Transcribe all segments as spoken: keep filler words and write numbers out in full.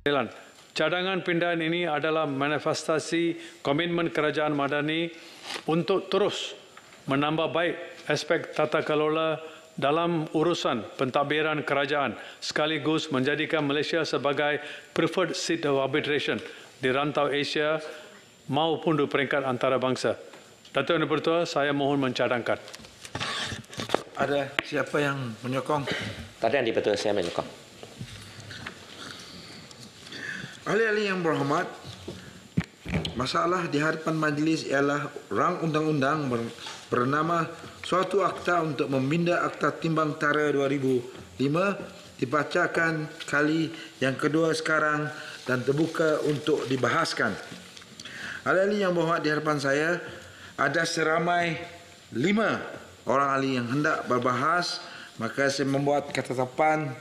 Cadangan pindahan ini adalah manifestasi komitmen kerajaan Madani untuk terus menambah baik aspek tata kelola dalam urusan pentadbiran kerajaan sekaligus menjadikan Malaysia sebagai preferred seat of arbitration di rantau Asia maupun di peringkat antarabangsa. Datuk Yang Dipertua, saya mohon mencadangkan. Ada siapa yang menyokong? Datuk Yang Dipertua, saya menyokong. Ahli-ahli yang berhormat, masalah di hadapan majlis ialah rang undang-undang bernama Suatu Akta untuk Meminda Akta Timbang Tara dua ribu lima dibacakan kali yang kedua sekarang dan terbuka untuk dibahaskan. Ahli-ahli yang berhormat, di hadapan saya ada seramai lima orang ahli yang hendak berbahas, maka saya membuat ketetapan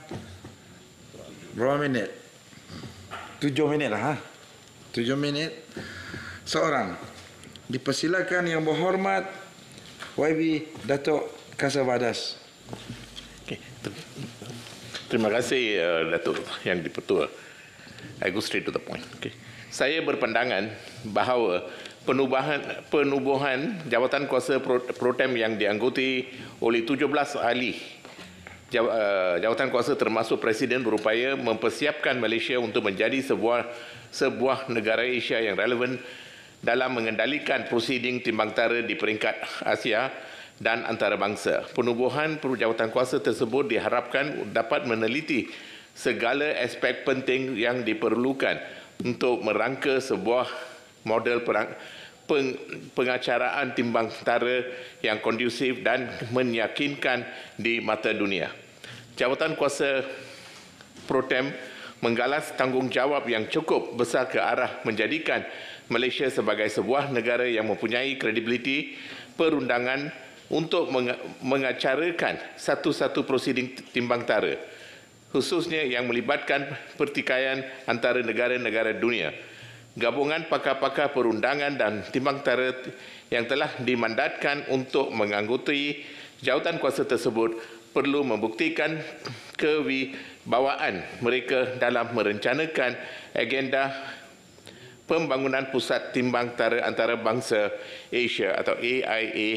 berapa minit? Tujuh minit lah, ha? Tujuh minit seorang. Dipersilakan yang berhormat Y B Datuk Kasavadas. Okay. Terima kasih uh, Datuk Yang Dipertua. I go straight to the point. Okay. Saya berpandangan bahawa penubuhan penubuhan jawatan kuasa pro, pro tem yang dianggoti oleh tujuh belas ahli jawatan kuasa termasuk Presiden berupaya mempersiapkan Malaysia untuk menjadi sebuah sebuah negara Asia yang relevan dalam mengendalikan prosiding timbang tara di peringkat Asia dan antarabangsa. Penubuhan jawatan kuasa tersebut diharapkan dapat meneliti segala aspek penting yang diperlukan untuk merangka sebuah model perang Peng, pengacaraan timbang tara yang kondusif dan meyakinkan di mata dunia. Jawatan kuasa pro tem menggalas tanggungjawab yang cukup besar ke arah menjadikan Malaysia sebagai sebuah negara yang mempunyai kredibiliti perundangan untuk meng, mengacarakan satu-satu prosiding timbang tara, khususnya yang melibatkan pertikaian antara negara-negara dunia. Gabungan pakar-pakar perundangan dan timbang tara yang telah dimandatkan untuk menganggotai jawatan kuasa tersebut perlu membuktikan kewibawaan mereka dalam merencanakan agenda pembangunan pusat timbang tara antarabangsa Asia atau A I A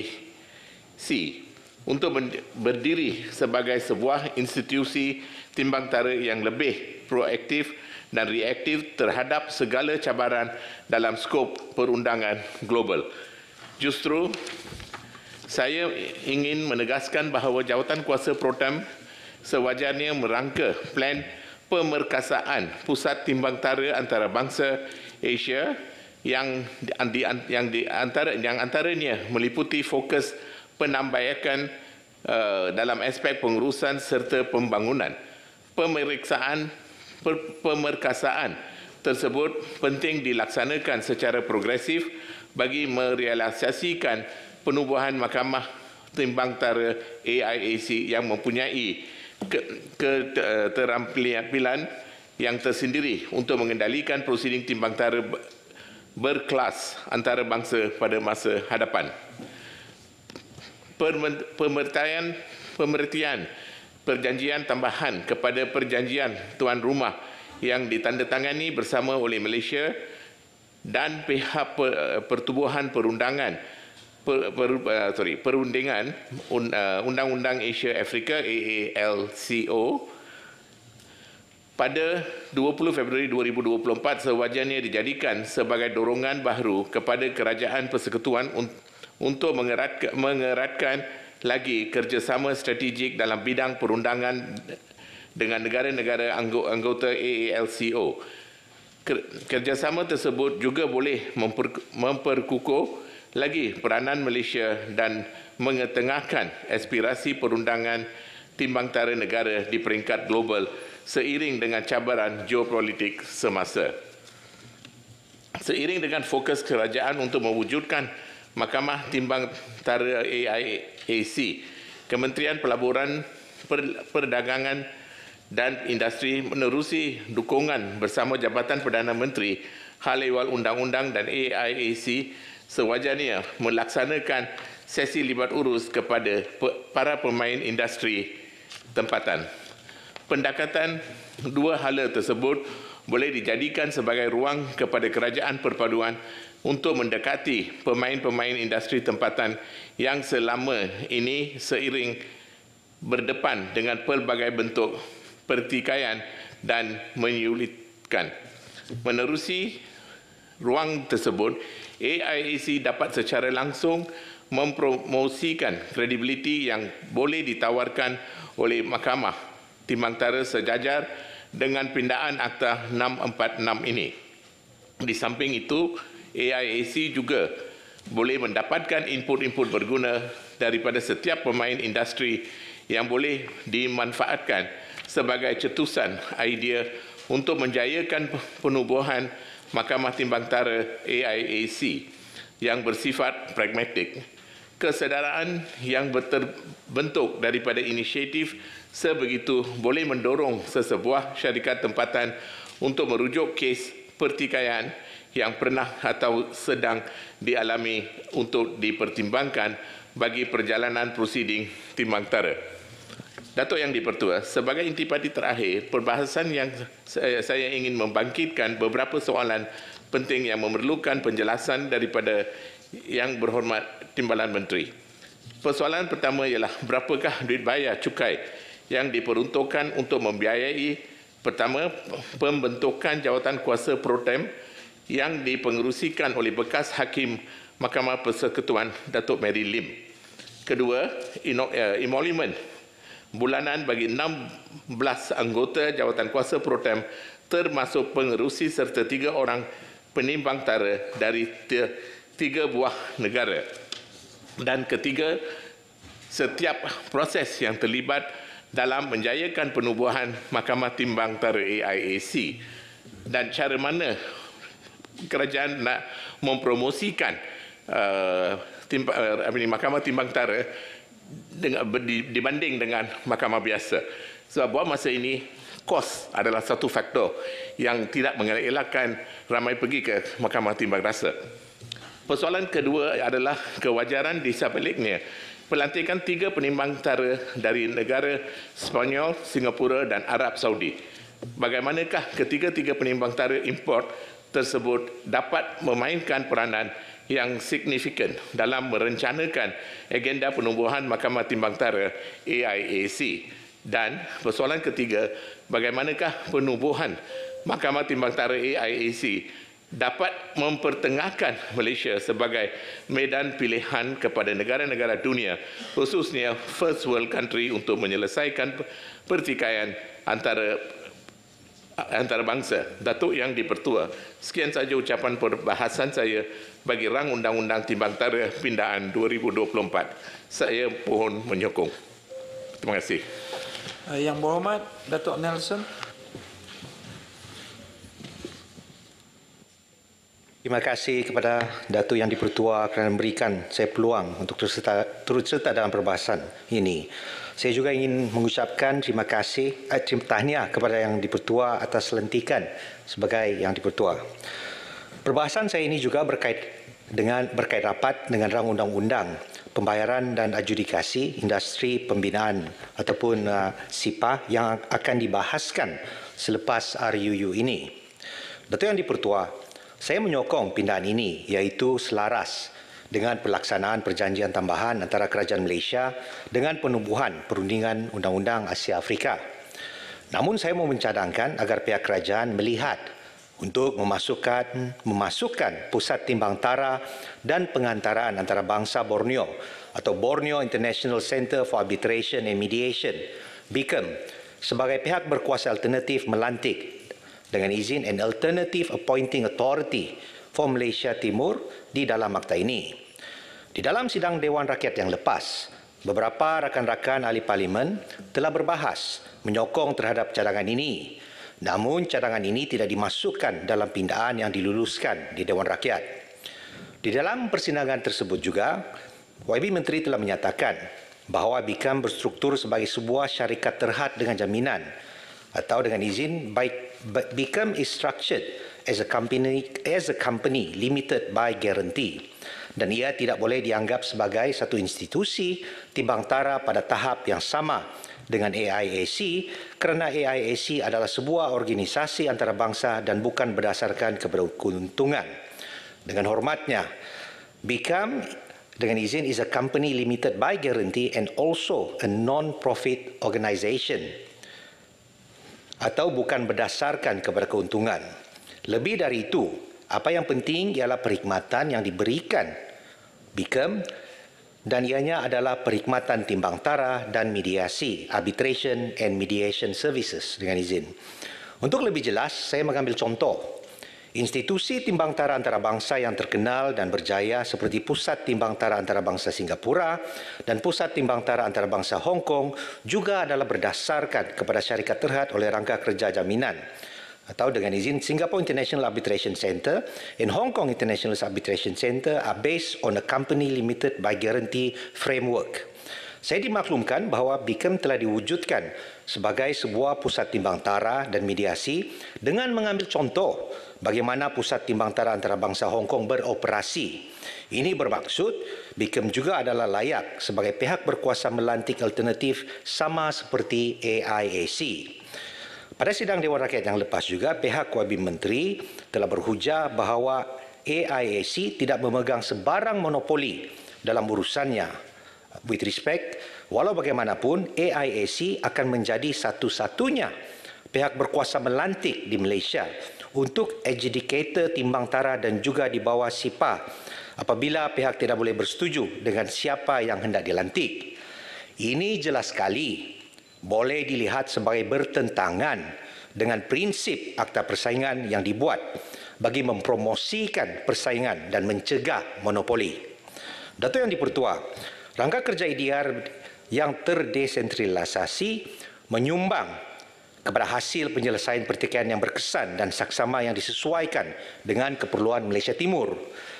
C untuk berdiri sebagai sebuah institusi timbang tara yang lebih proaktif dan reaktif terhadap segala cabaran dalam skop perundangan global. Justru, saya ingin menegaskan bahawa jawatan kuasa pro tem sewajarnya merangka plan pemerkasaan pusat timbang tara antarabangsa Asia yang di, yang di antara yang antaranya meliputi fokus penambaikan uh, dalam aspek pengurusan serta pembangunan. Pemeriksaan pemerkasaan tersebut penting dilaksanakan secara progresif bagi merealisasikan penubuhan Mahkamah Timbang Tara A I A C yang mempunyai keterampilan yang tersendiri untuk mengendalikan prosiding timbang tara berkelas antarabangsa pada masa hadapan. Pemertian pemertian perjanjian tambahan kepada perjanjian tuan rumah yang ditandatangani bersama oleh Malaysia dan pihak pertubuhan perundangan per, per, uh, sorry, perundingan uh, Undang-Undang Asia Afrika A A L C O pada dua puluh Februari dua ribu dua puluh empat sewajarnya dijadikan sebagai dorongan baharu kepada kerajaan persekutuan untuk mengeratkan, mengeratkan lagi kerjasama strategik dalam bidang perundangan dengan negara-negara anggota A A L C O. Kerjasama tersebut juga boleh memper, memperkukuh lagi peranan Malaysia dan mengetengahkan aspirasi perundangan timbang tara negara di peringkat global seiring dengan cabaran geopolitik semasa. Seiring dengan fokus kerajaan untuk mewujudkan Mahkamah Timbang Tara A I A C, Kementerian Pelaburan, Perdagangan dan Industri menerusi dukungan bersama Jabatan Perdana Menteri Hal Ehwal Undang-Undang dan A I A C sewajarnya melaksanakan sesi libat urus kepada para pemain industri tempatan. Pendekatan dua hala tersebut boleh dijadikan sebagai ruang kepada kerajaan perpaduan untuk mendekati pemain-pemain industri tempatan yang selama ini seiring berdepan dengan pelbagai bentuk pertikaian dan menyulitkan. Menerusi ruang tersebut, A I A C dapat secara langsung mempromosikan kredibiliti yang boleh ditawarkan oleh Mahkamah Timbang Tara sejajar dengan pindaan Akta enam empat enam ini. Di samping itu, A I A C juga boleh mendapatkan input-input berguna daripada setiap pemain industri yang boleh dimanfaatkan sebagai cetusan idea untuk menjayakan penubuhan Mahkamah Timbang Tara A I A C yang bersifat pragmatik. Kesedaraan yang terbentuk daripada inisiatif sebegitu boleh mendorong sesebuah syarikat tempatan untuk merujuk kes pertikaian yang pernah atau sedang dialami untuk dipertimbangkan bagi perjalanan prosiding Timbang Tara. Datuk Yang di-Pertua, sebagai intipati terakhir, perbahasan yang saya, saya ingin membangkitkan beberapa soalan penting yang memerlukan penjelasan daripada Yang Berhormat Timbalan Menteri. Persoalan pertama ialah berapakah duit bayar cukai yang diperuntukkan untuk membiayai pertama pembentukan jawatan kuasa pro tem yang dipengerusikan oleh bekas Hakim Mahkamah Persekutuan Datuk Mary Lim. Kedua, emolument bulanan bagi enam belas anggota jawatan kuasa pro tem termasuk pengerusi serta tiga orang penimbang tara dari tiga buah negara. Dan ketiga, setiap proses yang terlibat dalam menjayakan penubuhan Mahkamah Timbang Tara A I A C dan cara mana kerajaan nak mempromosikan uh, timba, uh, Mahkamah Timbang Tara dengan, dibanding dengan mahkamah biasa. Sebab buat masa ini, kos adalah satu faktor yang tidak mengelakkan ramai pergi ke Mahkamah Timbang Rasa. Persoalan kedua adalah kewajaran di sebaliknya pelantikan tiga penimbang tara dari negara Sepanyol, Singapura dan Arab Saudi. Bagaimanakah ketiga-tiga penimbang tara import tersebut dapat memainkan peranan yang signifikan dalam merencanakan agenda penubuhan Mahkamah Timbang Tara A I A C. Dan persoalan ketiga, bagaimanakah penubuhan Mahkamah Timbang Tara A I A C dapat mempertengahkan Malaysia sebagai medan pilihan kepada negara-negara dunia, khususnya first world country, untuk menyelesaikan pertikaian antara antara bangsa. Datuk Yang di-Pertua, sekian saja ucapan perbahasan saya bagi rang Undang-Undang Timbang Tara Pindaan dua ribu dua puluh empat. Saya mohon menyokong. Terima kasih. Yang Berhormat Datuk Nelson. Terima kasih kepada Datuk Yang di-Pertua kerana memberikan saya peluang untuk turut serta, turut serta dalam perbahasan ini. Saya juga ingin mengucapkan terima kasih, eh, terima tahniah kepada Yang di-Pertua atas lantikan sebagai Yang di-Pertua. Perbahasan saya ini juga berkait dengan berkait rapat dengan rang undang-undang pembayaran dan adjudikasi industri pembinaan ataupun uh, S I P A yang akan dibahaskan selepas R U U ini. Datuk Yang di-Pertua, saya menyokong pindaan ini iaitu selaras dengan pelaksanaan perjanjian tambahan antara Kerajaan Malaysia dengan penubuhan perundingan Undang-Undang Asia Afrika. Namun saya mau mencadangkan agar pihak kerajaan melihat untuk memasukkan memasukkan Pusat Timbang Tara dan Pengantaraan Antarabangsa Borneo atau Borneo International Centre for Arbitration and Mediation B I C A M sebagai pihak berkuasa alternatif melantik dengan izin an alternative appointing authority for Malaysia Timur di dalam akta ini. Di dalam sidang Dewan Rakyat yang lepas, beberapa rakan-rakan ahli parlimen telah berbahas menyokong terhadap cadangan ini. Namun cadangan ini tidak dimasukkan dalam pindaan yang diluluskan di Dewan Rakyat. Di dalam persidangan tersebut juga, Y B Menteri telah menyatakan bahawa B I C A M berstruktur sebagai sebuah syarikat terhad dengan jaminan atau dengan izin baik B I C A M is structured as a company as a company limited by guarantee dan ia tidak boleh dianggap sebagai satu institusi timbang tara pada tahap yang sama dengan A I A C kerana A I A C adalah sebuah organisasi antarabangsa dan bukan berdasarkan kepada keuntungan. Dengan hormatnya, B I C A M dengan izin is a company limited by guarantee and also a non-profit organisation atau bukan berdasarkan kepada keuntungan. Lebih dari itu, apa yang penting ialah perkhidmatan yang diberikan B I C A M dan ianya adalah perkhidmatan timbang tara dan mediasi, arbitration and mediation services dengan izin. Untuk lebih jelas, saya mengambil contoh. Institusi timbang tara antarabangsa yang terkenal dan berjaya seperti Pusat Timbang Tara Antarabangsa Singapura dan Pusat Timbang Tara Antarabangsa Hong Kong juga adalah berdasarkan kepada syarikat terhad oleh rangka kerja jaminan atau dengan izin Singapore International Arbitration Centre and Hong Kong International Arbitration Centre are based on a company limited by guarantee framework. Saya dimaklumkan bahawa B I C A M telah diwujudkan sebagai sebuah pusat timbang tara dan mediasi dengan mengambil contoh bagaimana Pusat Timbang Tara Antarabangsa Hong Kong beroperasi. Ini bermaksud B I C A M juga adalah layak sebagai pihak berkuasa melantik alternatif sama seperti A I A C. Pada sidang Dewan Rakyat yang lepas juga, pihak Kuabin Menteri telah berhujah bahawa A I A C tidak memegang sebarang monopoli dalam urusannya. With respect, walau bagaimanapun, A I A C akan menjadi satu-satunya pihak berkuasa melantik di Malaysia untuk adjudicator timbang tara dan juga di bawah S I P A apabila pihak tidak boleh bersetuju dengan siapa yang hendak dilantik. Ini jelas sekali boleh dilihat sebagai bertentangan dengan prinsip Akta Persaingan yang dibuat bagi mempromosikan persaingan dan mencegah monopoli. Dato' Yang Dipertua, rangka kerja ideal yang terdesentralisasi menyumbang kepada hasil penyelesaian pertikaian yang berkesan dan saksama yang disesuaikan dengan keperluan Malaysia Timur.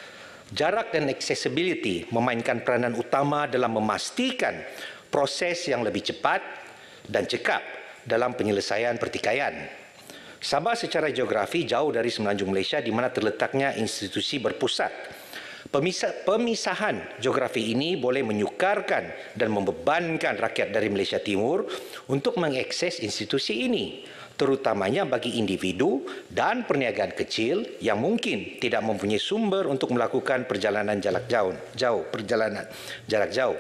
Jarak dan accessibility memainkan peranan utama dalam memastikan proses yang lebih cepat dan cekap dalam penyelesaian pertikaian. Sabah secara geografi jauh dari semenanjung Malaysia di mana terletaknya institusi berpusat. Pemisah, pemisahan geografi ini boleh menyukarkan dan membebankan rakyat dari Malaysia Timur untuk mengakses institusi ini, terutamanya bagi individu dan perniagaan kecil yang mungkin tidak mempunyai sumber untuk melakukan perjalanan jarak jauh, jauh perjalanan jarak jauh.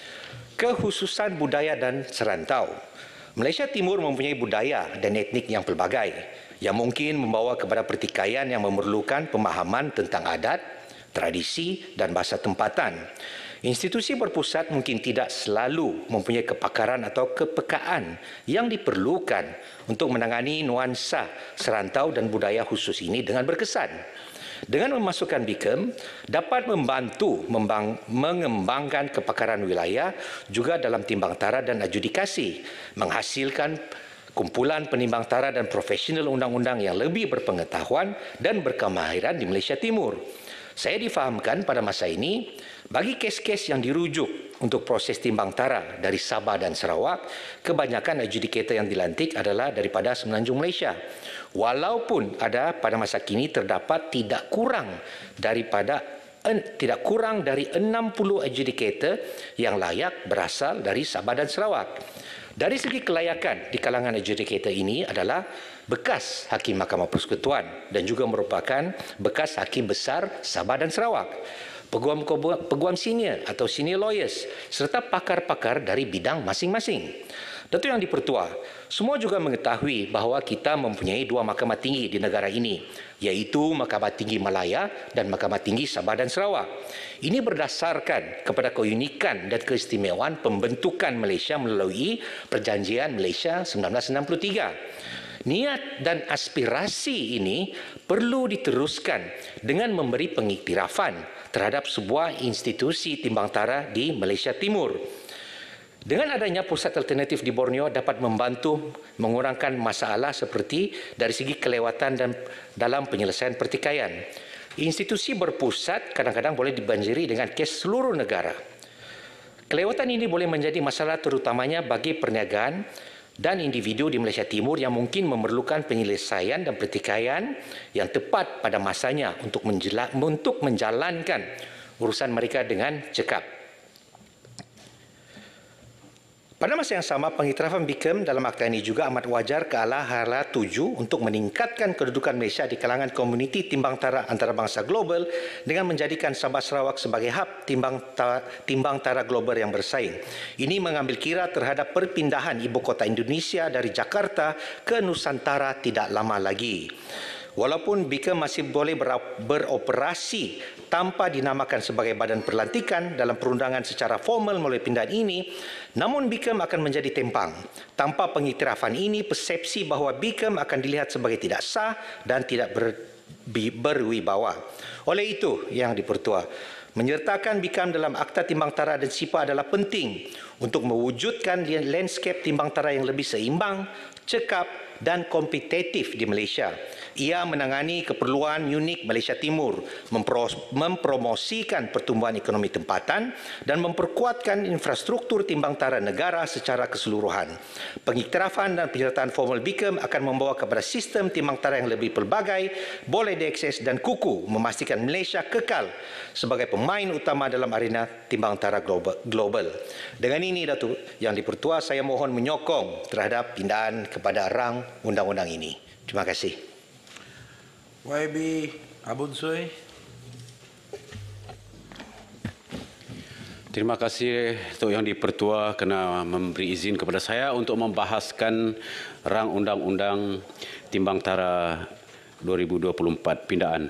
Kekhususan budaya dan serantau. Malaysia Timur mempunyai budaya dan etnik yang pelbagai yang mungkin membawa kepada pertikaian yang memerlukan pemahaman tentang adat, tradisi dan bahasa tempatan. Institusi berpusat mungkin tidak selalu mempunyai kepakaran atau kepekaan yang diperlukan untuk menangani nuansa serantau dan budaya khusus ini dengan berkesan. Dengan memasukkan B I C A M dapat membantu membang, mengembangkan kepakaran wilayah juga dalam timbang tara dan adjudikasi, menghasilkan kumpulan penimbang tara dan profesional undang-undang yang lebih berpengetahuan dan berkemahiran di Malaysia Timur. Saya difahamkan pada masa ini, bagi kes-kes yang dirujuk untuk proses timbang tara dari Sabah dan Sarawak, kebanyakan adjudicator yang dilantik adalah daripada semenanjung Malaysia. Walaupun ada pada masa kini terdapat tidak kurang daripada tidak kurang dari enam puluh adjudicator yang layak berasal dari Sabah dan Sarawak. Dari segi kelayakan di kalangan adjudicator ini adalah bekas Hakim Mahkamah Persekutuan dan juga merupakan bekas Hakim Besar Sabah dan Sarawak, peguam, peguam senior atau senior lawyers serta pakar-pakar dari bidang masing-masing. Dato' Yang Dipertua, semua juga mengetahui bahawa kita mempunyai dua mahkamah tinggi di negara ini, iaitu Mahkamah Tinggi Malaya dan Mahkamah Tinggi Sabah dan Sarawak. Ini berdasarkan kepada keunikan dan keistimewaan pembentukan Malaysia melalui Perjanjian Malaysia seribu sembilan ratus enam puluh tiga. Niat dan aspirasi ini perlu diteruskan dengan memberi pengiktirafan terhadap sebuah institusi timbang tara di Malaysia Timur. Dengan adanya pusat alternatif di Borneo dapat membantu mengurangkan masalah seperti dari segi kelewatan dan dalam penyelesaian pertikaian. Institusi berpusat kadang-kadang boleh dibanjiri dengan kes seluruh negara. Kelewatan ini boleh menjadi masalah terutamanya bagi perniagaan dan individu di Malaysia Timur yang mungkin memerlukan penyelesaian dan pertikaian yang tepat pada masanya untuk, menjela, untuk menjalankan urusan mereka dengan cekap. Pada masa yang sama, pengiktirafan B I K E M dalam akta ini juga amat wajar ke arah hala tuju untuk meningkatkan kedudukan Malaysia di kalangan komuniti timbang tara antarabangsa global dengan menjadikan Sabah Sarawak sebagai hub timbang tara, timbang tara global yang bersaing. Ini mengambil kira terhadap perpindahan ibu kota Indonesia dari Jakarta ke Nusantara tidak lama lagi. Walaupun B I K E M masih boleh beroperasi tanpa dinamakan sebagai badan perlantikan dalam perundangan secara formal melalui pindahan ini, namun B I K E M akan menjadi tempang. Tanpa pengiktirafan ini, persepsi bahawa B I K E M akan dilihat sebagai tidak sah dan tidak ber, berwibawa. Oleh itu, Yang di-Pertua, menyertakan B I K E M dalam Akta Timbang Tara dan S I P A adalah penting untuk mewujudkan landscape timbang tara yang lebih seimbang, cekap dan kompetitif di Malaysia. Ia menangani keperluan unik Malaysia Timur, mempromosikan pertumbuhan ekonomi tempatan dan memperkuatkan infrastruktur timbang tara negara secara keseluruhan. Pengiktirafan dan penyertaan formal B I K E M akan membawa kepada sistem timbang tara yang lebih pelbagai, boleh diakses dan kukuh, memastikan Malaysia kekal sebagai pemain utama dalam arena timbang tara global. Dengan ini, Datuk Yang di-Pertua, saya mohon menyokong terhadap pindahan kepada rang undang-undang ini. Terima kasih. Y B Abun Sui. Terima kasih Datuk Yang di-Pertua kerana memberi izin kepada saya untuk membahaskan rang undang-undang timbang tara dua ribu dua puluh empat pindaan.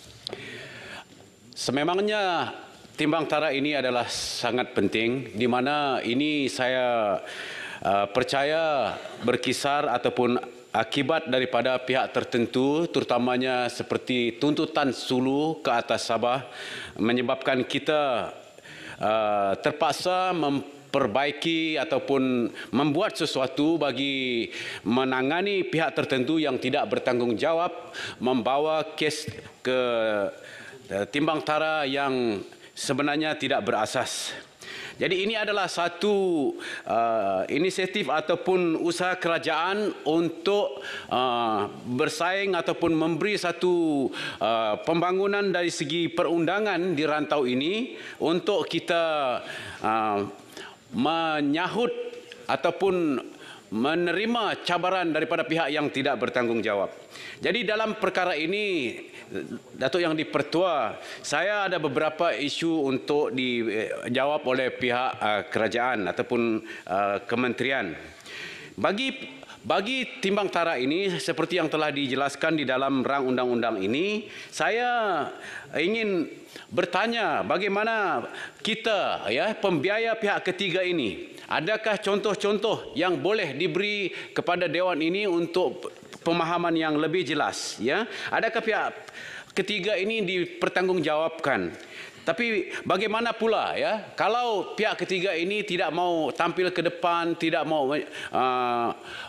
Sememangnya timbang tara ini adalah sangat penting, di mana ini saya uh, percaya berkisar ataupun akibat daripada pihak tertentu, terutamanya seperti tuntutan Sulu ke atas Sabah, menyebabkan kita uh, terpaksa memperbaiki ataupun membuat sesuatu bagi menangani pihak tertentu yang tidak bertanggungjawab, membawa kes ke uh, timbang tara yang sebenarnya tidak berasas. Jadi ini adalah satu uh, inisiatif ataupun usaha kerajaan untuk uh, bersaing ataupun memberi satu uh, pembangunan dari segi perundangan di rantau ini untuk kita uh, menyahut ataupun menerima cabaran daripada pihak yang tidak bertanggungjawab. Jadi dalam perkara ini, Datuk Yang di-Pertua, saya ada beberapa isu untuk dijawab oleh pihak uh, kerajaan ataupun uh, kementerian. Bagi bagi timbang tara ini, seperti yang telah dijelaskan di dalam rang undang-undang ini, saya ingin bertanya bagaimana kita, ya, pembiaya pihak ketiga ini, adakah contoh-contoh yang boleh diberi kepada Dewan ini untuk pemahaman yang lebih jelas, ya? Adakah pihak ketiga ini dipertanggungjawabkan? Tapi bagaimana pula, ya, kalau pihak ketiga ini tidak mau tampil ke depan, tidak mau uh,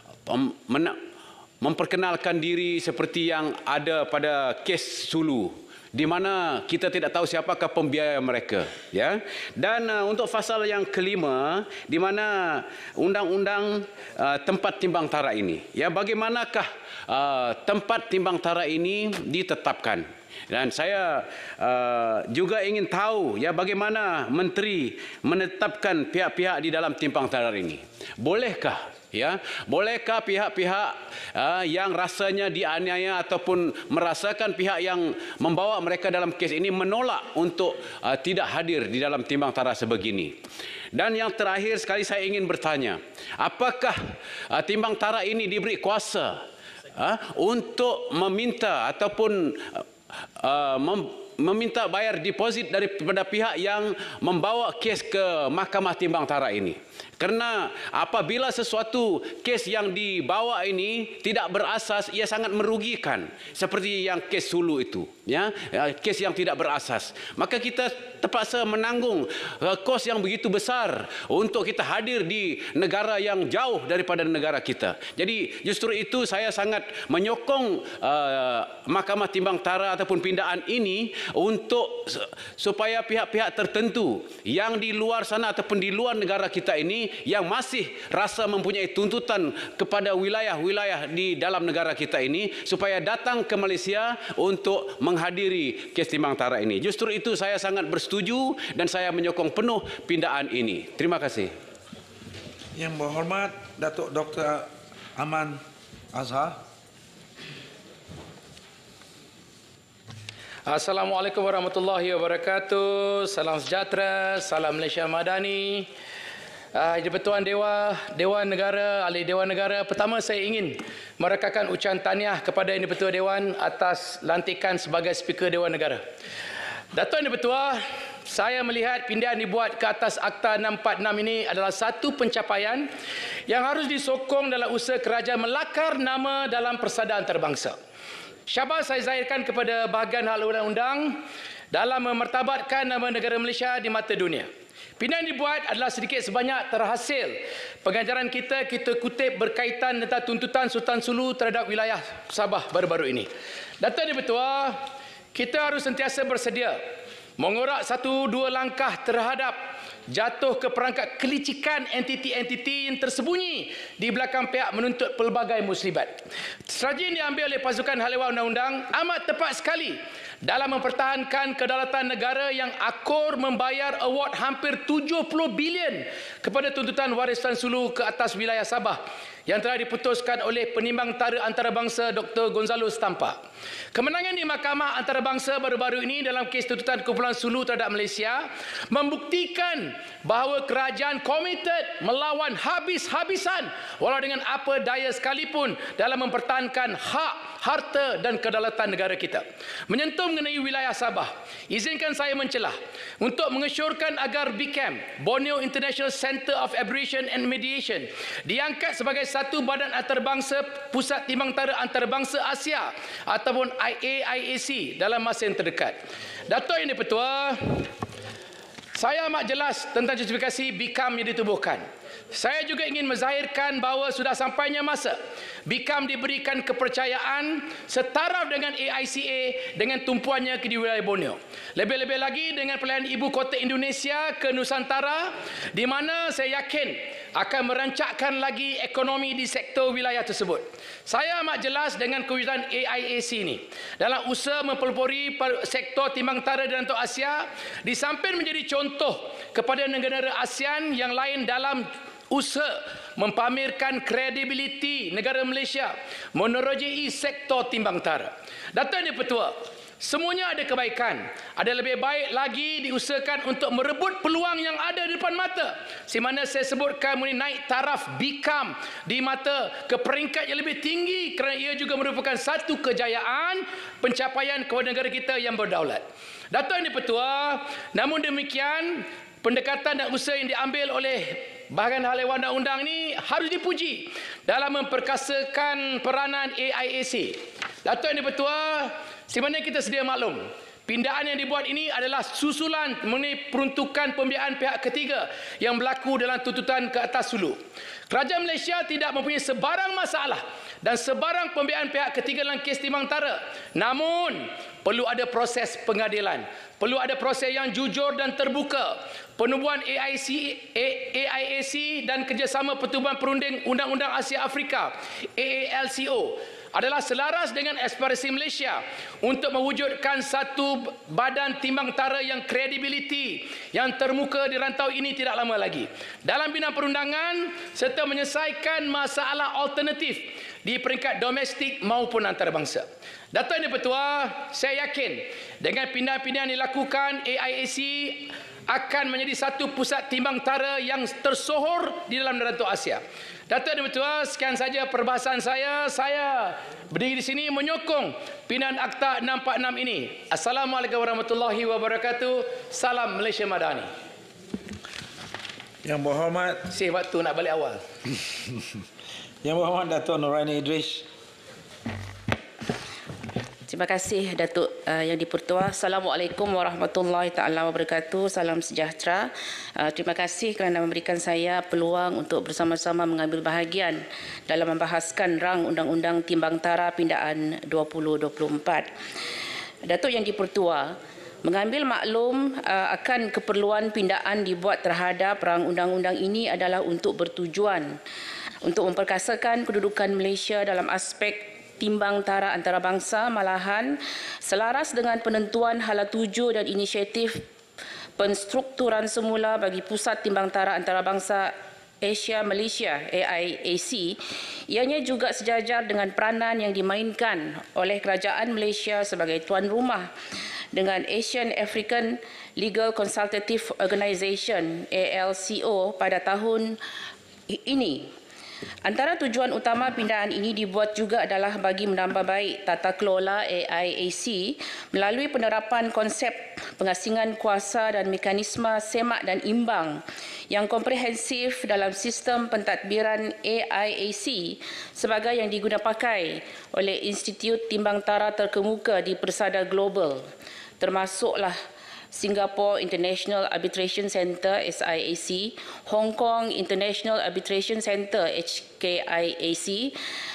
memperkenalkan diri seperti yang ada pada kes Sulu, di mana kita tidak tahu siapakah pembiaya mereka, ya. Dan uh, untuk pasal yang kelima, di mana undang-undang uh, tempat timbang tara ini, ya, bagaimanakah uh, tempat timbang tara ini ditetapkan? Dan saya uh, juga ingin tahu, ya, bagaimana menteri menetapkan pihak-pihak di dalam timbang tara ini. Bolehkah, ya, bolehkah pihak-pihak uh, yang rasanya dianiaya ataupun merasakan pihak yang membawa mereka dalam kes ini menolak untuk uh, tidak hadir di dalam timbang tara sebegini? Dan yang terakhir sekali, saya ingin bertanya, apakah uh, timbang tara ini diberi kuasa uh, untuk meminta ataupun uh, Uh, mem meminta bayar deposit daripada pihak yang membawa kes ke Mahkamah Timbang Tara ini? Kerana apabila sesuatu kes yang dibawa ini tidak berasas, ia sangat merugikan, seperti yang kes Sulu itu, ya, kes yang tidak berasas. Maka kita terpaksa menanggung uh, kos yang begitu besar untuk kita hadir di negara yang jauh daripada negara kita. Jadi justru itu saya sangat menyokong uh, Mahkamah Timbang Tara ataupun pindaan ini untuk supaya pihak-pihak tertentu yang di luar sana ataupun di luar negara kita ini yang masih rasa mempunyai tuntutan kepada wilayah-wilayah di dalam negara kita ini supaya datang ke Malaysia untuk menghadiri kes timbang tara ini. Justru itu saya sangat bersetuju dan saya menyokong penuh pindaan ini. Terima kasih. Yang berhormat Datuk Doktor Aman Azhar. Assalamualaikum warahmatullahi wabarakatuh. Salam sejahtera, salam Malaysia Madani. Uh, Di-Pertuan Dewan, Dewan Negara, Ahli Dewan Negara, pertama saya ingin merakakan ucapan tahniah kepada Yang di-Pertua Dewan atas lantikan sebagai Speaker Dewan Negara. Datuk Yang di-Pertua, saya melihat pindihan dibuat ke atas Akta enam empat enam ini adalah satu pencapaian yang harus disokong dalam usaha kerajaan melakar nama dalam persaudaraan antarabangsa. Syabas saya zahirkan kepada bahagian hal undang-undang dalam memertabatkan nama negara Malaysia di mata dunia. Pindihan dibuat adalah sedikit sebanyak terhasil pengajaran kita, kita kutip berkaitan tentang tuntutan Sultan Sulu terhadap wilayah Sabah baru-baru ini. Datuk Yang di-Pertua, kita harus sentiasa bersedia mengorak satu dua langkah terhadap jatuh ke perangkap kelicikan entiti-entiti yang tersembunyi di belakang pihak menuntut pelbagai muslibat. Strategi yang diambil oleh pasukan hal ehwal undang-undang amat tepat sekali dalam mempertahankan kedaulatan negara yang akur membayar award hampir tujuh puluh bilion kepada tuntutan warisan Sulu ke atas wilayah Sabah yang telah diputuskan oleh penimbang tara antarabangsa Doktor Gonzalo Stampa. Kemenangan di Mahkamah Antarabangsa baru-baru ini dalam kes tuntutan kumpulan Sulu terhadap Malaysia membuktikan bahawa kerajaan komited melawan habis-habisan walau dengan apa daya sekalipun dalam mempertahankan hak, harta dan kedaulatan negara kita. Menyentuh mengenai wilayah Sabah, izinkan saya mencelah untuk mengesyorkan agar B C A M, Borneo International Centre of Arbitration and Mediation, diangkat sebagai satu badan antarabangsa Pusat Timbang Tara Antarabangsa Asia ataupun I A I A C dalam masa yang terdekat. Datuk Yang di-Pertua, saya amat jelas tentang justifikasi B C A M yang ditubuhkan. Saya juga ingin menzahirkan bahawa sudah sampainya masa B C A M diberikan kepercayaan setaraf dengan A I C A dengan tumpuannya ke di wilayah Borneo. Lebih-lebih lagi dengan pilihan ibu kota Indonesia ke Nusantara, di mana saya yakin akan merancakkan lagi ekonomi di sektor wilayah tersebut. Saya amat jelas dengan kewujudan A I A C ini dalam usaha mempelopori sektor timbang tara di rantau Asia, di samping menjadi contoh kepada negara-negara ASEAN yang lain dalam usaha mempamerkan kredibiliti negara Malaysia menerojai sektor timbang tara. Datuk Yang di-Pertua, semuanya ada kebaikan. Ada lebih baik lagi diusahakan untuk merebut peluang yang ada di depan mata. Di mana saya sebutkan mengenai naik taraf B C A M di mata ke peringkat yang lebih tinggi kerana ia juga merupakan satu kejayaan pencapaian kepada negara kita yang berdaulat. Datuk Yang di-Pertua, namun demikian pendekatan dan usaha yang diambil oleh bahagian hal ehwal undang-undang ini harus dipuji dalam memperkasakan peranan A I A C. Datuk Yang di-Pertua, sebenarnya kita sedia maklum, pindahan yang dibuat ini adalah susulan mengenai peruntukan pembiayaan pihak ketiga yang berlaku dalam tuntutan ke atas Sulu. Kerajaan Malaysia tidak mempunyai sebarang masalah dan sebarang pembiayaan pihak ketiga dalam kes timbang tara. Namun, perlu ada proses pengadilan. Perlu ada proses yang jujur dan terbuka. Penubuhan A I C, A I A C dan kerjasama Pertubuhan Perunding Undang-Undang Asia Afrika A A L C O adalah selaras dengan aspirasi Malaysia untuk mewujudkan satu badan timbang tara yang kredibiliti yang termuka di rantau ini tidak lama lagi dalam bidang perundangan serta menyelesaikan masalah alternatif di peringkat domestik maupun antarabangsa. Datuk Yang di-Pertua, saya yakin dengan pindahan-pindahan yang dilakukan A I A C akan menjadi satu pusat timbang tara yang tersohor di dalam rantau Asia. Datuk Yang di-Pertua, sekian saja perbahasan saya. Saya berdiri di sini menyokong pindahan Akta enam empat enam ini. Assalamualaikum warahmatullahi wabarakatuh. Salam Malaysia Madani. Yang berhormat, Si waktu nak balik awal. Yang berhormat Datuk Nuraini Idris. Terima kasih Datuk uh, Yang di-Pertua. Assalamualaikum warahmatullahi taala wabarakatuh. Salam sejahtera. Uh, terima kasih kerana memberikan saya peluang untuk bersama-sama mengambil bahagian dalam membahaskan rang Undang-Undang Timbang Tara Pindaan dua ribu dua puluh empat. Datuk Yang di-Pertua, mengambil maklum uh, akan keperluan pindaan dibuat terhadap rang undang-undang ini adalah untuk bertujuan untuk memperkasakan kedudukan Malaysia dalam aspek timbang tara antarabangsa, malahan selaras dengan penentuan hala tuju dan inisiatif penstrukturan semula bagi Pusat Timbang Tara Antarabangsa Asia Malaysia A I A C, ianya juga sejajar dengan peranan yang dimainkan oleh Kerajaan Malaysia sebagai tuan rumah dengan Asian African Legal Consultative Organisation A L C O pada tahun ini. Antara tujuan utama pindahan ini dibuat juga adalah bagi menambah baik tata kelola A I A C melalui penerapan konsep pengasingan kuasa dan mekanisme semak dan imbang yang komprehensif dalam sistem pentadbiran A I A C sebagai yang digunapakai oleh Institut Timbang Tara terkemuka di persada global, termasuklah Singapore International Arbitration Centre S I A C, Hong Kong International Arbitration Centre H K I A C,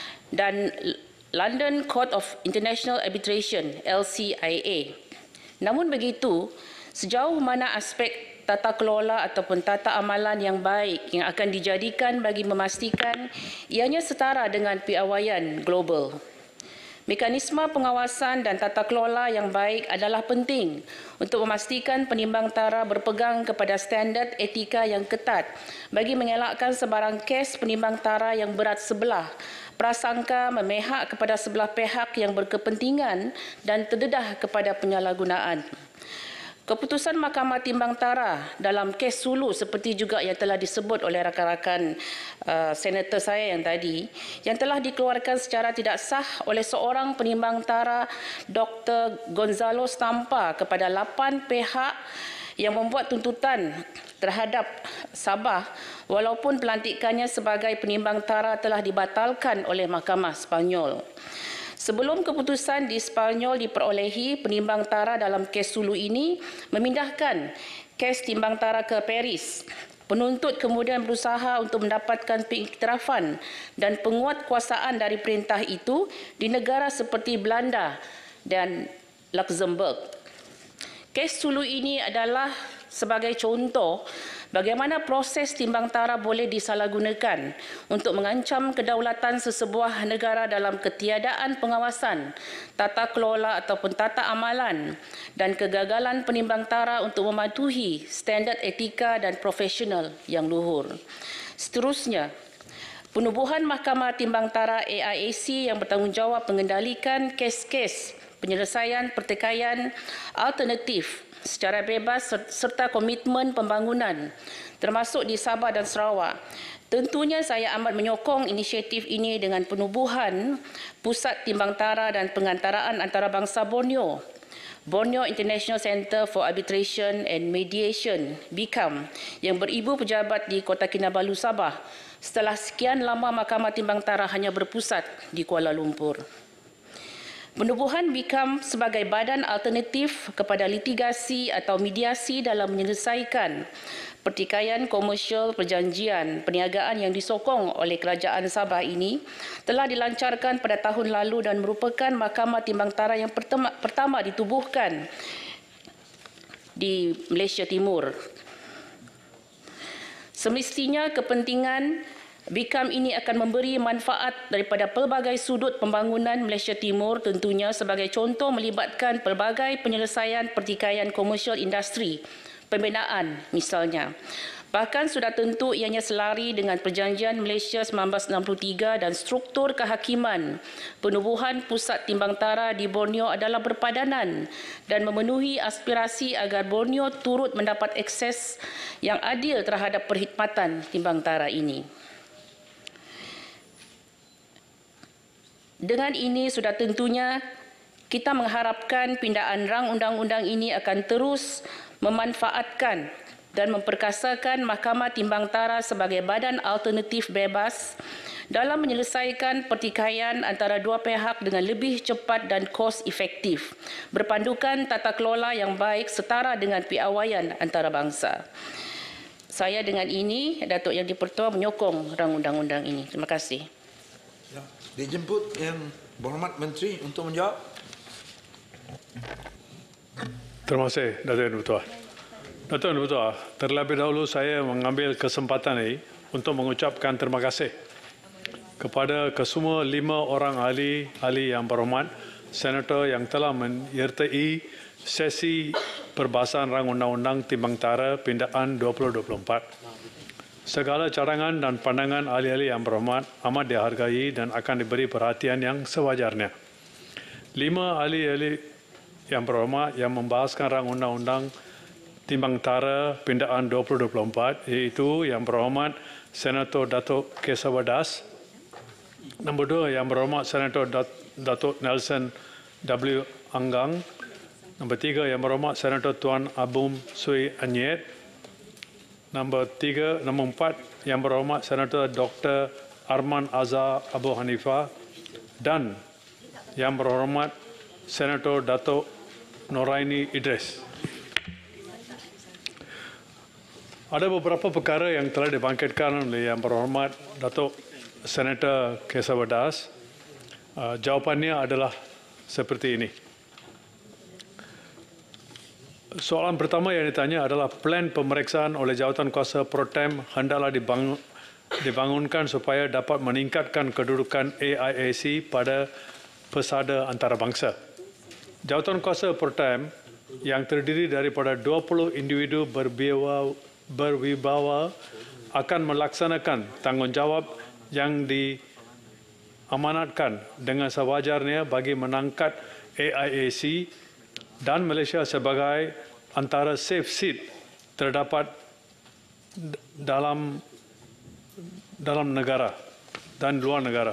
dan London Court of International Arbitration L C I A. Namun begitu, sejauh mana aspek tata kelola ataupun tata amalan yang baik yang akan dijadikan bagi memastikan ianya setara dengan piawaian global. Mekanisme pengawasan dan tata kelola yang baik adalah penting untuk memastikan penimbang tara berpegang kepada standard etika yang ketat bagi mengelakkan sebarang kes penimbang tara yang berat sebelah, prasangka memihak kepada sebelah pihak yang berkepentingan dan terdedah kepada penyalahgunaan. Keputusan Mahkamah Timbang Tara dalam kes Sulu seperti juga yang telah disebut oleh rakan-rakan uh, senator saya yang tadi, yang telah dikeluarkan secara tidak sah oleh seorang penimbang tara Doktor Gonzalo Stampa kepada lapan pihak yang membuat tuntutan terhadap Sabah walaupun pelantikannya sebagai penimbang tara telah dibatalkan oleh Mahkamah Sepanyol. Sebelum keputusan di Sepanyol diperolehi, penimbang tara dalam kes Sulu ini memindahkan kes timbang tara ke Paris. Penuntut kemudian berusaha untuk mendapatkan pengiktirafan dan penguatkuasaan dari perintah itu di negara seperti Belanda dan Luxembourg. Kes Sulu ini adalah sebagai contoh bagaimana proses timbang tara boleh disalahgunakan untuk mengancam kedaulatan sesebuah negara dalam ketiadaan pengawasan, tata kelola ataupun tata amalan dan kegagalan penimbang tara untuk mematuhi standard etika dan profesional yang luhur. Seterusnya, penubuhan Mahkamah Timbang Tara A I A C yang bertanggungjawab mengendalikan kes-kes penyelesaian pertikaian alternatif secara bebas serta komitmen pembangunan termasuk di Sabah dan Sarawak. Tentunya saya amat menyokong inisiatif ini dengan penubuhan Pusat Timbang Tara dan Pengantaraan Antarabangsa Borneo, Borneo International Centre for Arbitration and Mediation B I C A M, yang beribu pejabat di Kota Kinabalu, Sabah setelah sekian lama Mahkamah Timbang Tara hanya berpusat di Kuala Lumpur. Penubuhan B I C A M sebagai badan alternatif kepada litigasi atau mediasi dalam menyelesaikan pertikaian komersial perjanjian perniagaan yang disokong oleh Kerajaan Sabah ini telah dilancarkan pada tahun lalu dan merupakan Mahkamah Timbang Tara yang pertama, pertama ditubuhkan di Malaysia Timur. Semestinya kepentingan B I C A M ini akan memberi manfaat daripada pelbagai sudut pembangunan Malaysia Timur, tentunya sebagai contoh melibatkan pelbagai penyelesaian pertikaian komersial industri, pembinaan misalnya. Bahkan sudah tentu ianya selari dengan Perjanjian Malaysia seribu sembilan ratus enam puluh tiga dan struktur kehakiman. Penubuhan Pusat Timbang Tara di Borneo adalah berpadanan dan memenuhi aspirasi agar Borneo turut mendapat akses yang adil terhadap perkhidmatan timbang tara ini. Dengan ini sudah tentunya kita mengharapkan pindaan rang undang-undang ini akan terus memanfaatkan dan memperkasakan Mahkamah Timbang Tara sebagai badan alternatif bebas dalam menyelesaikan pertikaian antara dua pihak dengan lebih cepat dan kos efektif, berpandukan tata kelola yang baik setara dengan piawaian antarabangsa. Saya dengan ini, Datuk Yang di-Pertua menyokong rang undang-undang ini. Terima kasih. Ya, dijemput Yang Berhormat Menteri untuk menjawab. Terima kasih, Datuk Yang di-Pertua. Datuk Yang di-Pertua, terlebih dahulu saya mengambil kesempatan ini untuk mengucapkan terima kasih kepada kesemua lima orang ahli ahli yang berhormat, senator yang telah menyertai sesi perbahasan rang undang-undang timbang tara pindaan dua ribu dua puluh empat. Segala cadangan dan pandangan ahli-ahli yang berhormat amat dihargai dan akan diberi perhatian yang sewajarnya. Lima ahli-ahli yang berhormat yang membahaskan rang undang-undang Timbang Tara Pindaan dua ribu dua puluh empat, iaitu yang berhormat Senator Datuk Kesawadas, nombor dua yang berhormat Senator Datuk Nelson W. Anggang, nombor tiga yang berhormat Senator Tuan Abum Sui Anyet, nombor tiga, nombor empat yang berhormat Senator Doktor Arman Azhar Abu Hanifah, dan yang berhormat Senator Datuk Noraini Idris. Ada beberapa perkara yang telah dibangkitkan oleh yang berhormat Datuk Senator Kesawadas. Uh, jawapannya adalah seperti ini. Soalan pertama yang ditanya adalah plan pemeriksaan oleh jawatan kuasa pro tem hendaklah dibangun, dibangunkan supaya dapat meningkatkan kedudukan A I A C pada pesada antarabangsa. Jawatan kuasa pro tem yang terdiri daripada dua puluh individu berbiawa berwibawa akan melaksanakan tanggungjawab yang diamanatkan dengan sewajarnya bagi mengangkat A I A C dan Malaysia sebagai antara safe seat terdapat dalam dalam negara dan luar negara.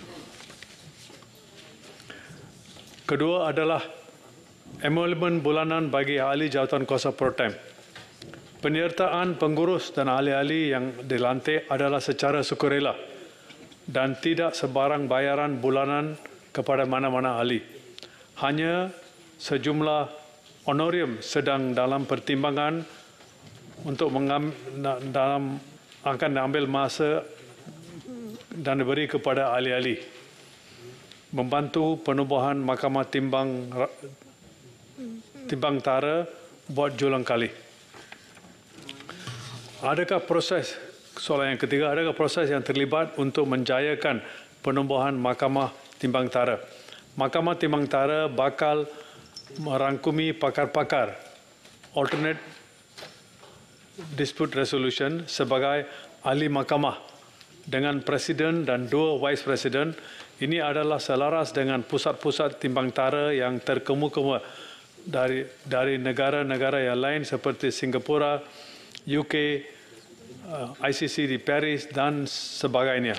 Kedua adalah emolumen bulanan bagi ahli jawatan kuasa pro tem. Penyertaan pengurus dan ahli-ahli yang dilantik adalah secara sukarela dan tidak sebarang bayaran bulanan kepada mana-mana ahli. Hanya sejumlah honorium sedang dalam pertimbangan untuk mengam, dalam akan diambil masa dan diberi kepada ahli-ahli. Membantu penubuhan Mahkamah Timbang Timbang Tara buat julang kali. Adakah proses, soalan yang ketiga, adakah proses yang terlibat untuk menjayakan penubuhan Mahkamah Timbang Tara? Mahkamah Timbang Tara bakal merangkumi pakar-pakar alternate dispute resolution sebagai ahli mahkamah dengan presiden dan dua vice presiden. Ini adalah selaras dengan pusat-pusat timbang tara yang terkemuka dari dari negara-negara yang lain seperti Singapura, U K, I C C di Paris dan sebagainya.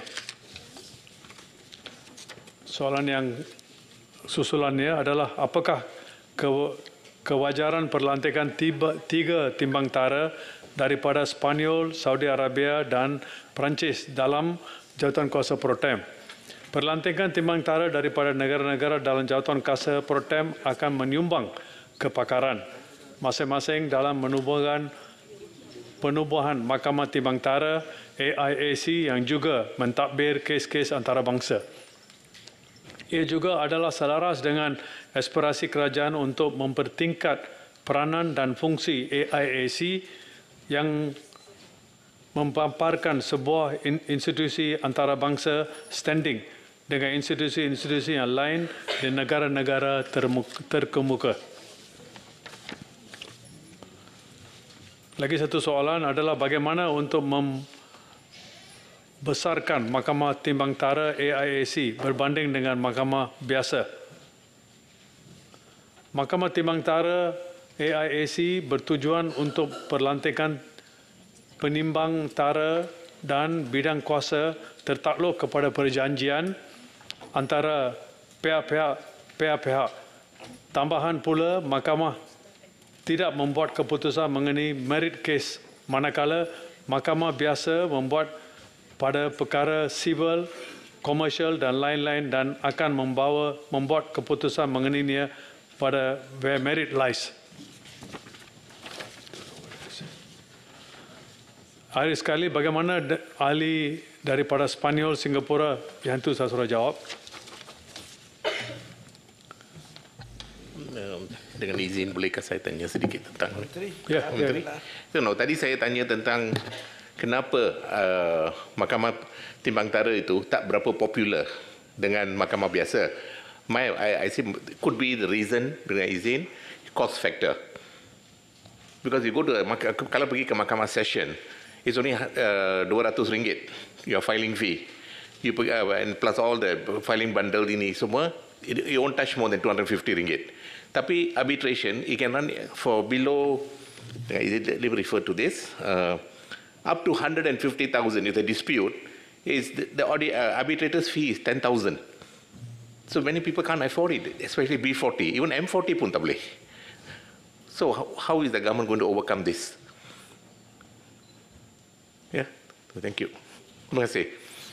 Soalan yang susulannya adalah apakah ke, kewajaran perlantikan tiba, tiga timbang tara daripada Spanyol, Saudi Arabia dan Perancis dalam jawatan kuasa pro tem. Perlantikan timbang tara daripada negara-negara dalam jawatan kuasa pro tem akan menyumbang kepakaran masing-masing dalam menubuhkan penubuhan Mahkamah Timbang Tara A I A C yang juga mentadbir kes-kes antarabangsa. Ia juga adalah selaras dengan aspirasi kerajaan untuk mempertingkat peranan dan fungsi A I A C yang mempamparkan sebuah institusi antarabangsa standing dengan institusi-institusi yang lain di negara-negara terkemuka. Lagi satu soalan adalah bagaimana untuk membesarkan Mahkamah Timbang Tara A I A C berbanding dengan mahkamah biasa. Mahkamah Timbang Tara A I A C bertujuan untuk perlantikan penimbang tara dan bidang kuasa tertakluk kepada perjanjian antara pihak-pihak pihak-pihak. Tambahan pula, mahkamah tidak membuat keputusan mengenai merit kes, manakala mahkamah biasa membuat pada perkara sivil, komersial dan lain-lain dan akan membawa membuat keputusan mengenainya pada where merit lies. Akhir sekali, bagaimana ahli daripada Spanyol, Singapura, yang itu saya suruh jawab. Dengan izin, bolehkah saya tanya sedikit tentang Ya, Menteri? ya. So, no, tadi saya tanya tentang kenapa uh, Mahkamah Timbang Tara itu tak berapa popular dengan mahkamah biasa. My, I, I see could be the reason, dengan izin, cost factor. Because you go to a, kalau pergi ke mahkamah session, It's only uh, dua ratus ringgit, your filing fee. You put, uh, and plus all the filing bundle ini semua, it, it won't touch more than two hundred fifty ringgit. Tapi arbitration, it can run for below, let me refer to this, uh, up to one hundred fifty thousand if the dispute is, the, the uh, arbitrator's fee is ten thousand. So many people can't afford it, especially B forty, even M forty pun tak boleh. So how, how is the government going to overcome this? Yeah, thank you. Terima kasih.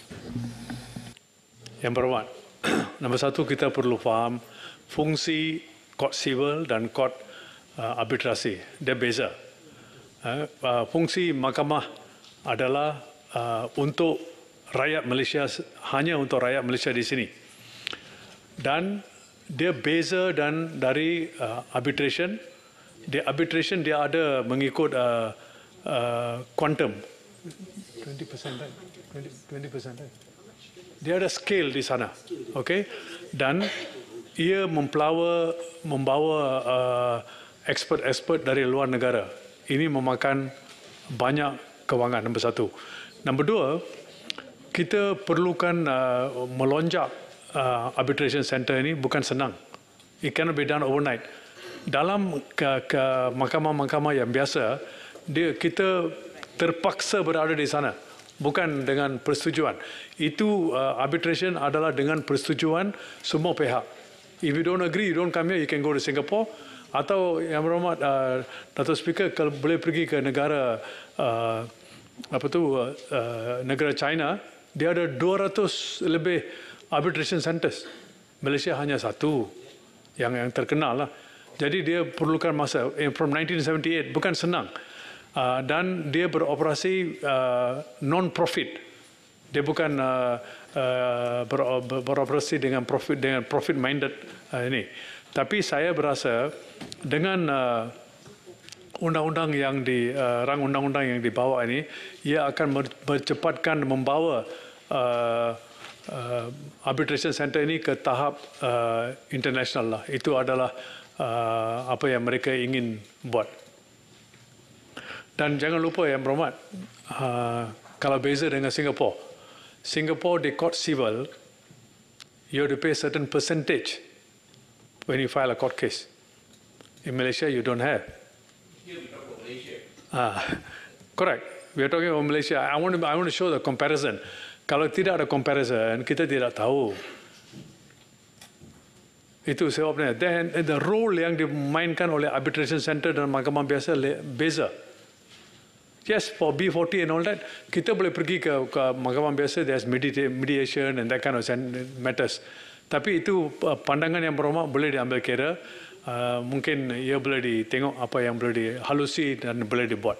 Yang berhormat, nombor satu kita perlu faham fungsi kod sivil dan kod uh, arbitrasi. Dia beza. Uh, uh, fungsi mahkamah adalah uh, untuk rakyat Malaysia, hanya untuk rakyat Malaysia di sini. Dan dia beza dan dari uh, arbitration. Di arbitration dia ada mengikut uh, uh, quantum. twenty percent right? twenty percent right? Dia ada scale di sana. Okay? Dan ia mempelawa, membawa uh, expert-expert dari luar negara. Ini memakan banyak kewangan, nombor satu. Nombor dua, kita perlukan uh, melonjak uh, arbitration center ini bukan senang. It cannot be done overnight. Dalam ke, ke mahkamah-mahkamah yang biasa, dia, kita terpaksa berada di sana. Bukan dengan persetujuan. Itu uh, arbitration adalah dengan persetujuan semua pihak. If you don't agree, you don't come here, you can go to Singapore. Atau yang berhormat, uh, Dato' Speaker, kalau boleh pergi ke negara uh, apa tu uh, uh, negara China, dia ada dua ratus lebih arbitration centers. Malaysia hanya satu yang yang terkenal lah. Jadi dia perlukan masa. From nineteen seventy-eight, bukan senang. Uh, dan dia beroperasi uh, non-profit. Dia bukan uh, uh, ber, ber, beroperasi dengan profit dengan profit minded uh, ini. Tapi saya berasa dengan uh, undang-undang yang di uh, rang undang-undang yang dibawa ini, ia akan bercepatkan membawa uh, uh, arbitration center ini ke tahap uh, international lah. Itu adalah uh, apa yang mereka ingin buat. Dan jangan lupa yang berhormat, uh, kalau beza dengan Singapore, Singapore di court civil, you have to pay a certain percentage when you file a court case. In Malaysia, you don't have. Here we talk about Malaysia. Ah, correct. We are talking about Malaysia. I want to, I want to show the comparison. Kalau tidak ada comparison, kita tidak tahu. Itu sebabnya. Then the role yang dimainkan oleh arbitration center dan mahkamah biasa beza. Yes, for B forty and all that, kita boleh pergi ke, ke mahkamah biasa, there's mediation and that kind of matters. Tapi itu pandangan yang berhormat boleh diambil kira. Uh, mungkin ia boleh ditengok apa yang boleh dihalusi dan boleh dibuat.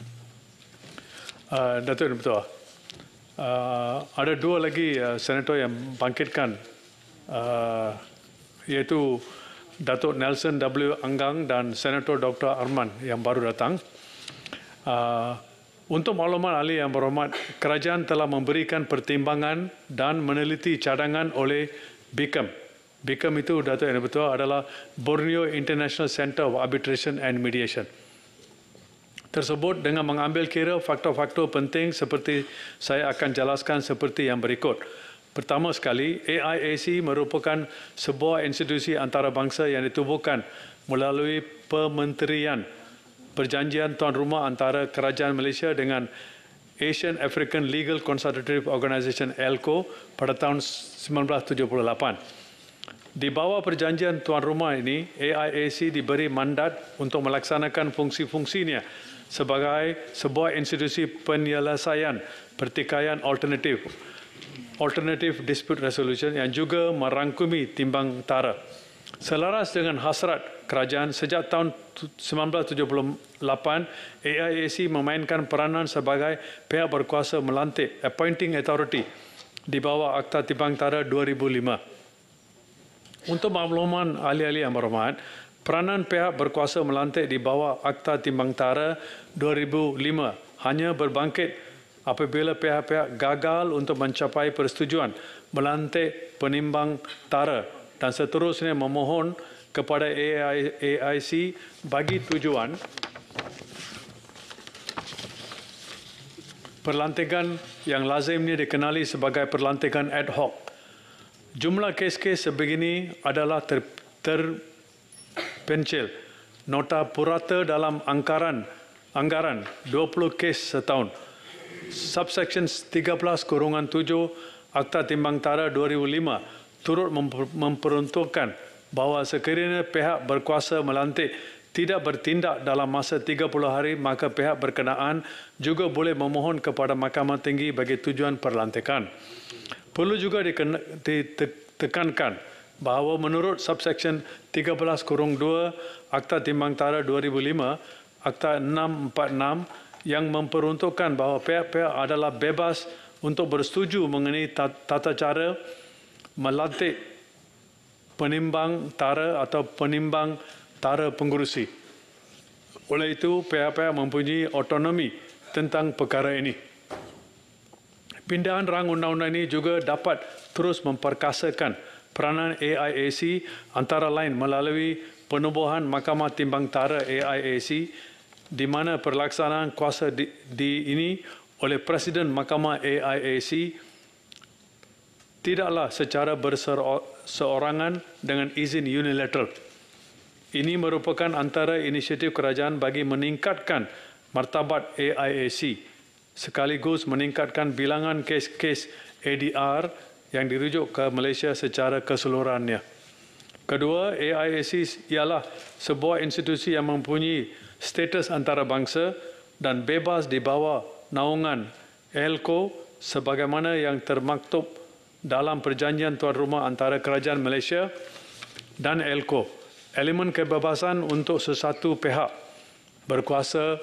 Uh, Datuk betul. Uh, ada dua lagi uh, senator yang bangkitkan, uh, iaitu Datuk Nelson W. Anggang dan Senator Doktor Arman yang baru datang. Uh, untuk maklumat ahli yang berhormat, kerajaan telah memberikan pertimbangan dan meneliti cadangan oleh B I C A M. B I C A M itu, Datuk yang betul, adalah Borneo International Center of Arbitration and Mediation. Tersebut dengan mengambil kira faktor-faktor penting seperti saya akan jelaskan seperti yang berikut. Pertama sekali, A I A C merupakan sebuah institusi antarabangsa yang ditubuhkan melalui Pementerian Perjanjian Tuan Rumah antara Kerajaan Malaysia dengan Asian African Legal Consultative Organisation A L C O pada tahun seribu sembilan ratus tujuh puluh lapan. Di bawah perjanjian tuan rumah ini, A I A C diberi mandat untuk melaksanakan fungsi-fungsinya sebagai sebuah institusi penyelesaian pertikaian alternatif, alternative dispute resolution yang juga merangkumi timbang tara. Selaras dengan hasrat kerajaan, sejak tahun seribu sembilan ratus tujuh puluh lapan, A I A C memainkan peranan sebagai pihak berkuasa melantik, appointing authority, di bawah Akta Timbang Tara dua ribu lima. Untuk makluman ahli-ahli yang berhormat, peranan pihak berkuasa melantik di bawah Akta Timbang Tara dua ribu lima hanya berbangkit apabila pihak-pihak gagal untuk mencapai persetujuan melantik penimbang tara dan seterusnya memohon kepada A I C bagi tujuan perlantikan yang lazimnya dikenali sebagai perlantikan ad hoc. Jumlah kes-kes sebegini adalah ter, terpencil. Nota purata dalam anggaran anggaran dua puluh kes setahun. Subsection tiga belas kurungan tujuh Akta Timbang Tara dua ribu lima turut memperuntukkan bahawa sekiranya pihak berkuasa melantik tidak bertindak dalam masa tiga puluh hari, maka pihak berkenaan juga boleh memohon kepada Mahkamah Tinggi bagi tujuan perlantikan. Perlu juga ditekankan bahawa menurut subsection tiga belas kurung dua Akta Timbang Tara dua ribu lima, Akta enam empat enam yang memperuntukkan bahawa pihak-pihak adalah bebas untuk bersetuju mengenai tata cara melantik penimbang tara atau penimbang tara pengurusi. Oleh itu, pihak-pihak mempunyai otonomi tentang perkara ini. Pindahan rang undang-undang ini juga dapat terus memperkasakan peranan A I A C antara lain melalui penubuhan Mahkamah Timbang Tara A I A C di mana pelaksanaan kuasa di, di ini oleh Presiden Mahkamah A I A C tidaklah secara berseorangan dengan izin unilateral. Ini merupakan antara inisiatif kerajaan bagi meningkatkan martabat A I A C sekaligus meningkatkan bilangan kes-kes A D R yang dirujuk ke Malaysia secara keseluruhannya. Kedua, A I A C ialah sebuah institusi yang mempunyai status antarabangsa dan bebas di bawah naungan ELCO sebagaimana yang termaktub dalam perjanjian tuan rumah antara Kerajaan Malaysia dan ELCO. Elemen kebebasan untuk sesuatu pihak berkuasa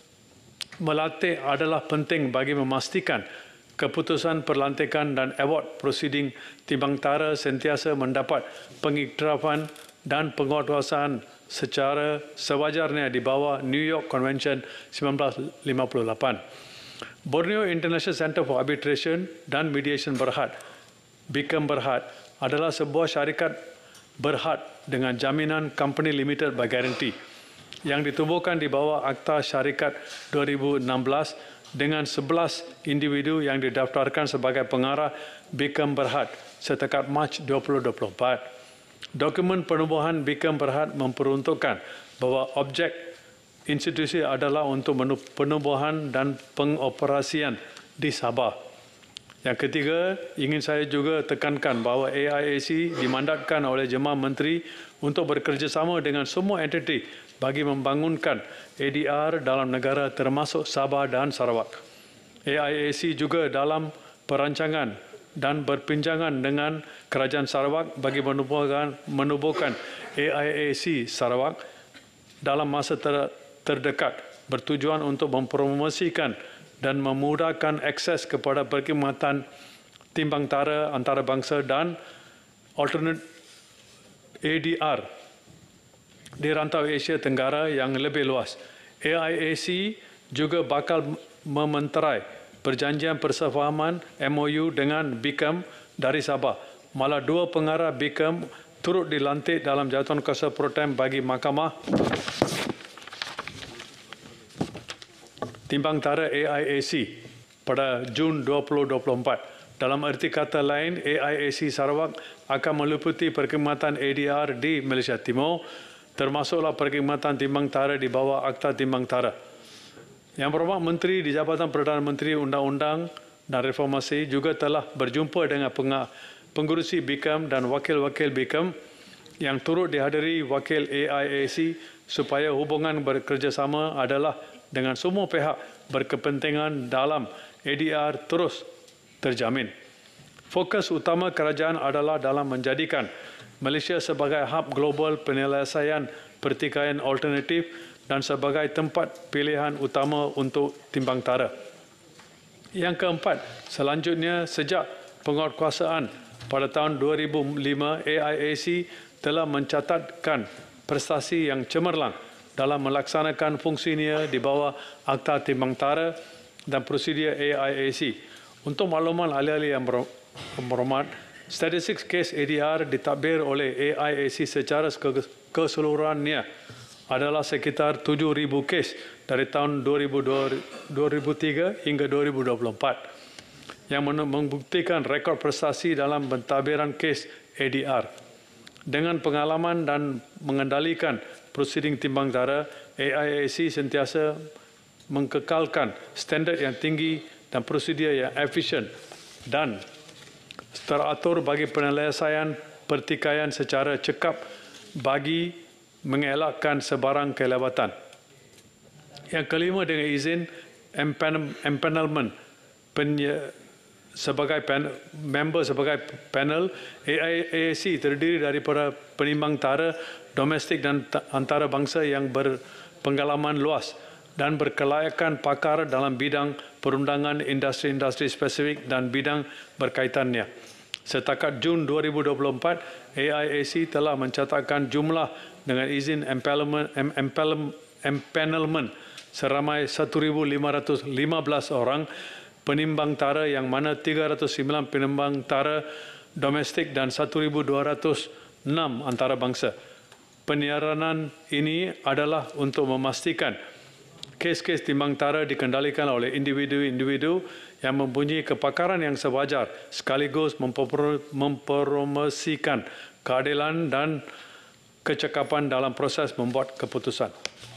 melantik adalah penting bagi memastikan keputusan perlantikan dan award proceeding Timbang Tara sentiasa mendapat pengiktirafan dan penguatkuasaan secara sewajarnya di bawah New York Convention seribu sembilan ratus lima puluh lapan. Borneo International Centre for Arbitration dan Mediation Berhad, Bikam Berhad, adalah sebuah syarikat berhad dengan jaminan Company Limited by Guarantee yang ditubuhkan di bawah Akta Syarikat dua ribu enam belas dengan sebelas individu yang didaftarkan sebagai pengarah Bikam Berhad setakat Mac dua ribu dua puluh empat. Dokumen penubuhan Bikam Berhad memperuntukkan bahawa objek institusi adalah untuk penubuhan dan pengoperasian di Sabah. Yang ketiga, ingin saya juga tekankan bahawa A I A C dimandatkan oleh Jemaah Menteri untuk bekerjasama dengan semua entiti bagi membangunkan A D R dalam negara termasuk Sabah dan Sarawak. A I A C juga dalam perancangan dan berpinjangan dengan Kerajaan Sarawak bagi menubuhkan, menubuhkan A I A C Sarawak dalam masa ter, terdekat bertujuan untuk mempromosikan dan memudahkan akses kepada perkhidmatan timbang tara antarabangsa dan alternate A D R di rantau Asia Tenggara yang lebih luas. A I A C juga bakal mementerai perjanjian persefahaman M O U dengan Bikam dari Sabah. Malah dua pengarah Bikam turut dilantik dalam jawatan kuasa pro tem bagi Mahkamah Timbang Tara A I A C pada Jun dua ribu dua puluh empat. Dalam erti kata lain, A I A C Sarawak akan meliputi perkhidmatan A D R di Malaysia Timur, termasuklah perkhidmatan Timbang Tara di bawah Akta Timbang Tara. Yang Berhormat Menteri di Jabatan Perdana Menteri Undang-Undang dan Reformasi juga telah berjumpa dengan pengurusi Bikam dan wakil-wakil Bikam yang turut dihadiri wakil A I A C supaya hubungan bekerjasama adalah dengan semua pihak berkepentingan dalam A D R terus terjamin. Fokus utama kerajaan adalah dalam menjadikan Malaysia sebagai hub global penyelesaian pertikaian alternatif dan sebagai tempat pilihan utama untuk timbang tara. Yang keempat, selanjutnya sejak penguatkuasaan pada tahun dua ribu lima, A I A C telah mencatatkan prestasi yang cemerlang dalam melaksanakan fungsinya di bawah Akta Timbang Tara dan prosedur A I A C. Untuk makluman ahli-ahli yang berhormat, statistik kes A D R ditadbir oleh A I A C secara keseluruhannya adalah sekitar tujuh ribu kes dari tahun dua ribu tiga hingga dua ribu dua puluh empat yang membuktikan rekod prestasi dalam pentadbiran kes A D R. Dengan pengalaman dan mengendalikan prosiding timbang tara, A I A C sentiasa mengekalkan standard yang tinggi dan prosedur yang efisien dan teratur bagi penyelesaian pertikaian secara cekap bagi mengelakkan sebarang kelewatan. Yang kelima, dengan izin empanelment penye, sebagai pen, member sebagai panel, A I A C terdiri daripada penimbang tara domestik dan antarabangsa yang berpengalaman luas dan berkelayakan pakar dalam bidang perundangan, industri-industri spesifik dan bidang berkaitannya. Setakat Jun dua ribu dua puluh empat, A I A C telah mencatatkan jumlah dengan izin empanelment, empanelment seramai seribu lima ratus lima belas orang penimbang tara, yang mana tiga ratus sembilan penimbang tara domestik dan seribu dua ratus enam antarabangsa. Penyaranan ini adalah untuk memastikan kes-kes timbang tara dikendalikan oleh individu-individu yang mempunyai kepakaran yang sewajar sekaligus mempromosikan keadilan dan kecekapan dalam proses membuat keputusan.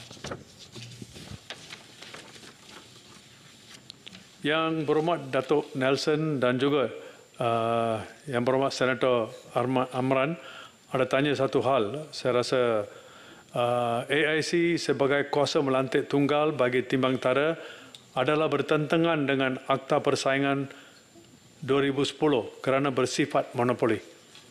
Yang berhormat Datuk Nelson dan juga uh, yang berhormat Senator Amran ada tanya satu hal. Saya rasa uh, A I C sebagai kuasa melantik tunggal bagi timbang tara adalah bertentangan dengan Akta Persaingan dua ribu sepuluh kerana bersifat monopoli.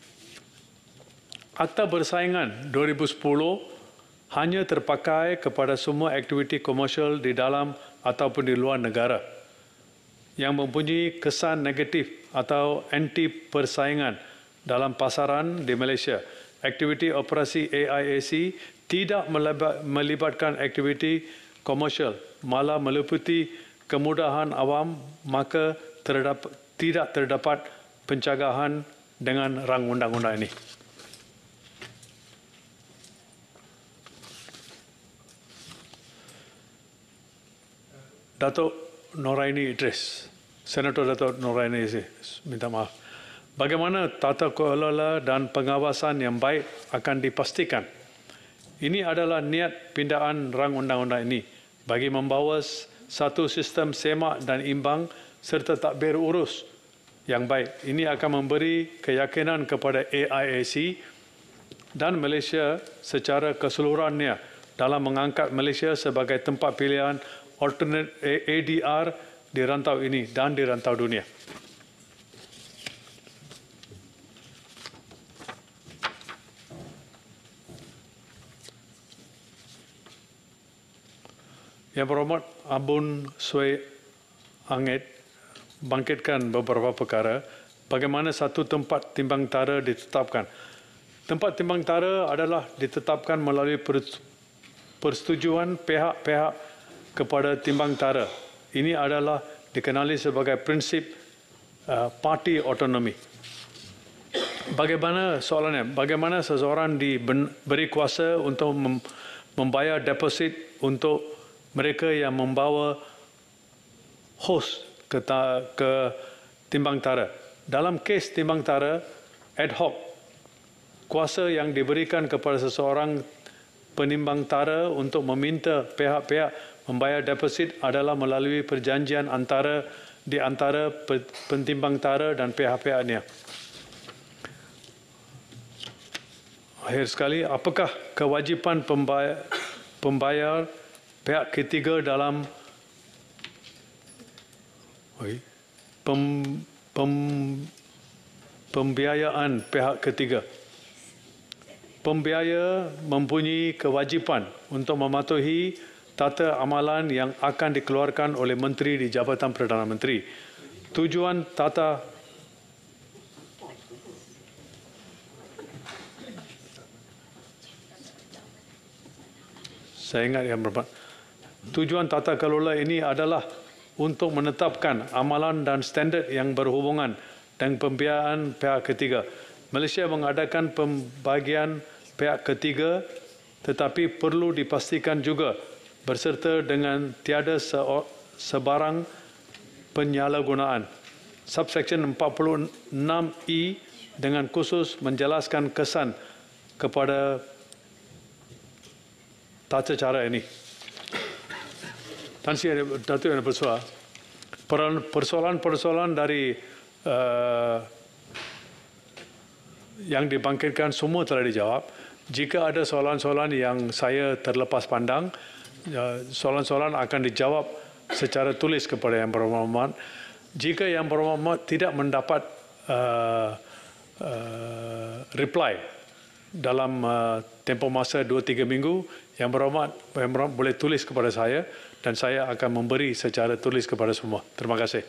Akta Persaingan dua ribu sepuluh hanya terpakai kepada semua aktiviti komersial di dalam ataupun di luar negara yang mempunyai kesan negatif atau anti persaingan dalam pasaran di Malaysia. Aktiviti operasi A I A C tidak melibatkan aktiviti komersial, malah meliputi kemudahan awam, maka terdapat, tidak terdapat pencegahan dengan rang undang-undang ini. Datuk Noraini Idris, Senator Datuk Noraini Idris, minta maaf. Bagaimana tata kelola dan pengawasan yang baik akan dipastikan? Ini adalah niat pindaan rang undang-undang ini bagi membawa satu sistem semak dan imbang serta takbir urus yang baik. Ini akan memberi keyakinan kepada A I A C dan Malaysia secara keseluruhannya dalam mengangkat Malaysia sebagai tempat pilihan alternate A D R di rantau ini dan di rantau dunia. Yang berhormat Abun Sway Angit bangkitkan beberapa perkara bagaimana satu tempat timbang tara ditetapkan. Tempat timbang tara adalah ditetapkan melalui persetujuan pihak-pihak kepada timbang tara. Ini adalah dikenali sebagai prinsip uh, parti otonomi. Bagaimana soalannya? Bagaimana seseorang diberi kuasa untuk membayar deposit untuk mereka yang membawa host ke, ke timbang tara? Dalam kes timbang tara ad hoc, kuasa yang diberikan kepada seseorang penimbang tara untuk meminta pihak-pihak membayar deposit adalah melalui perjanjian antara di antara pentimbang tara dan pihak-pihaknya. Akhir sekali, apakah kewajipan pembayar, pembayar pihak ketiga dalam pem, pem, pembiayaan pihak ketiga? Pembiaya mempunyai kewajipan untuk mematuhi tata amalan yang akan dikeluarkan oleh Menteri di Jabatan Perdana Menteri. Tujuan tata Saya ingat yang berapa. Tujuan tata kelola ini adalah untuk menetapkan amalan dan standard yang berhubungan dengan pembiayaan pihak ketiga. Malaysia mengadakan pembagian pihak ketiga tetapi perlu dipastikan juga berserta dengan tiada sebarang penyalahgunaan. Subsection empat puluh enam E dengan khusus menjelaskan kesan kepada tata cara ini. Tan Sri Datuk Yang Bersuara, persoalan-persoalan dari uh, yang dibangkitkan semua telah dijawab. Jika ada soalan-soalan yang saya terlepas pandang, soalan-soalan akan dijawab secara tulis kepada Yang Berhormat. Jika Yang Berhormat tidak mendapat uh, uh, reply dalam uh, tempoh masa dua tiga minggu, Yang Berhormat, Yang Berhormat boleh tulis kepada saya dan saya akan memberi secara tulis kepada semua. Terima kasih.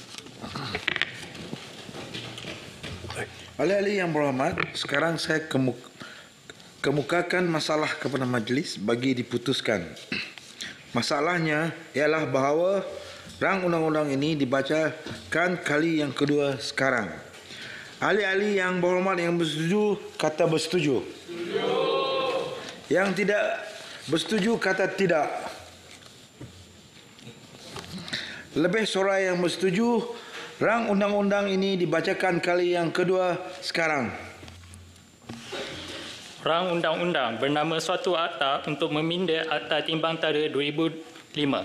Ahli-ahli Yang Berhormat, sekarang saya kemuk kemukakan masalah kepada majlis bagi diputuskan. Masalahnya ialah bahawa rang undang-undang ini dibacakan kali yang kedua sekarang. Ahli-ahli Yang Berhormat yang bersetuju kata bersetuju. Setuju. Yang tidak bersetuju kata tidak. Lebih suara yang bersetuju rang undang-undang ini dibacakan kali yang kedua sekarang. Rang undang-undang bernama suatu akta untuk meminda Akta Timbang Tara dua ribu lima.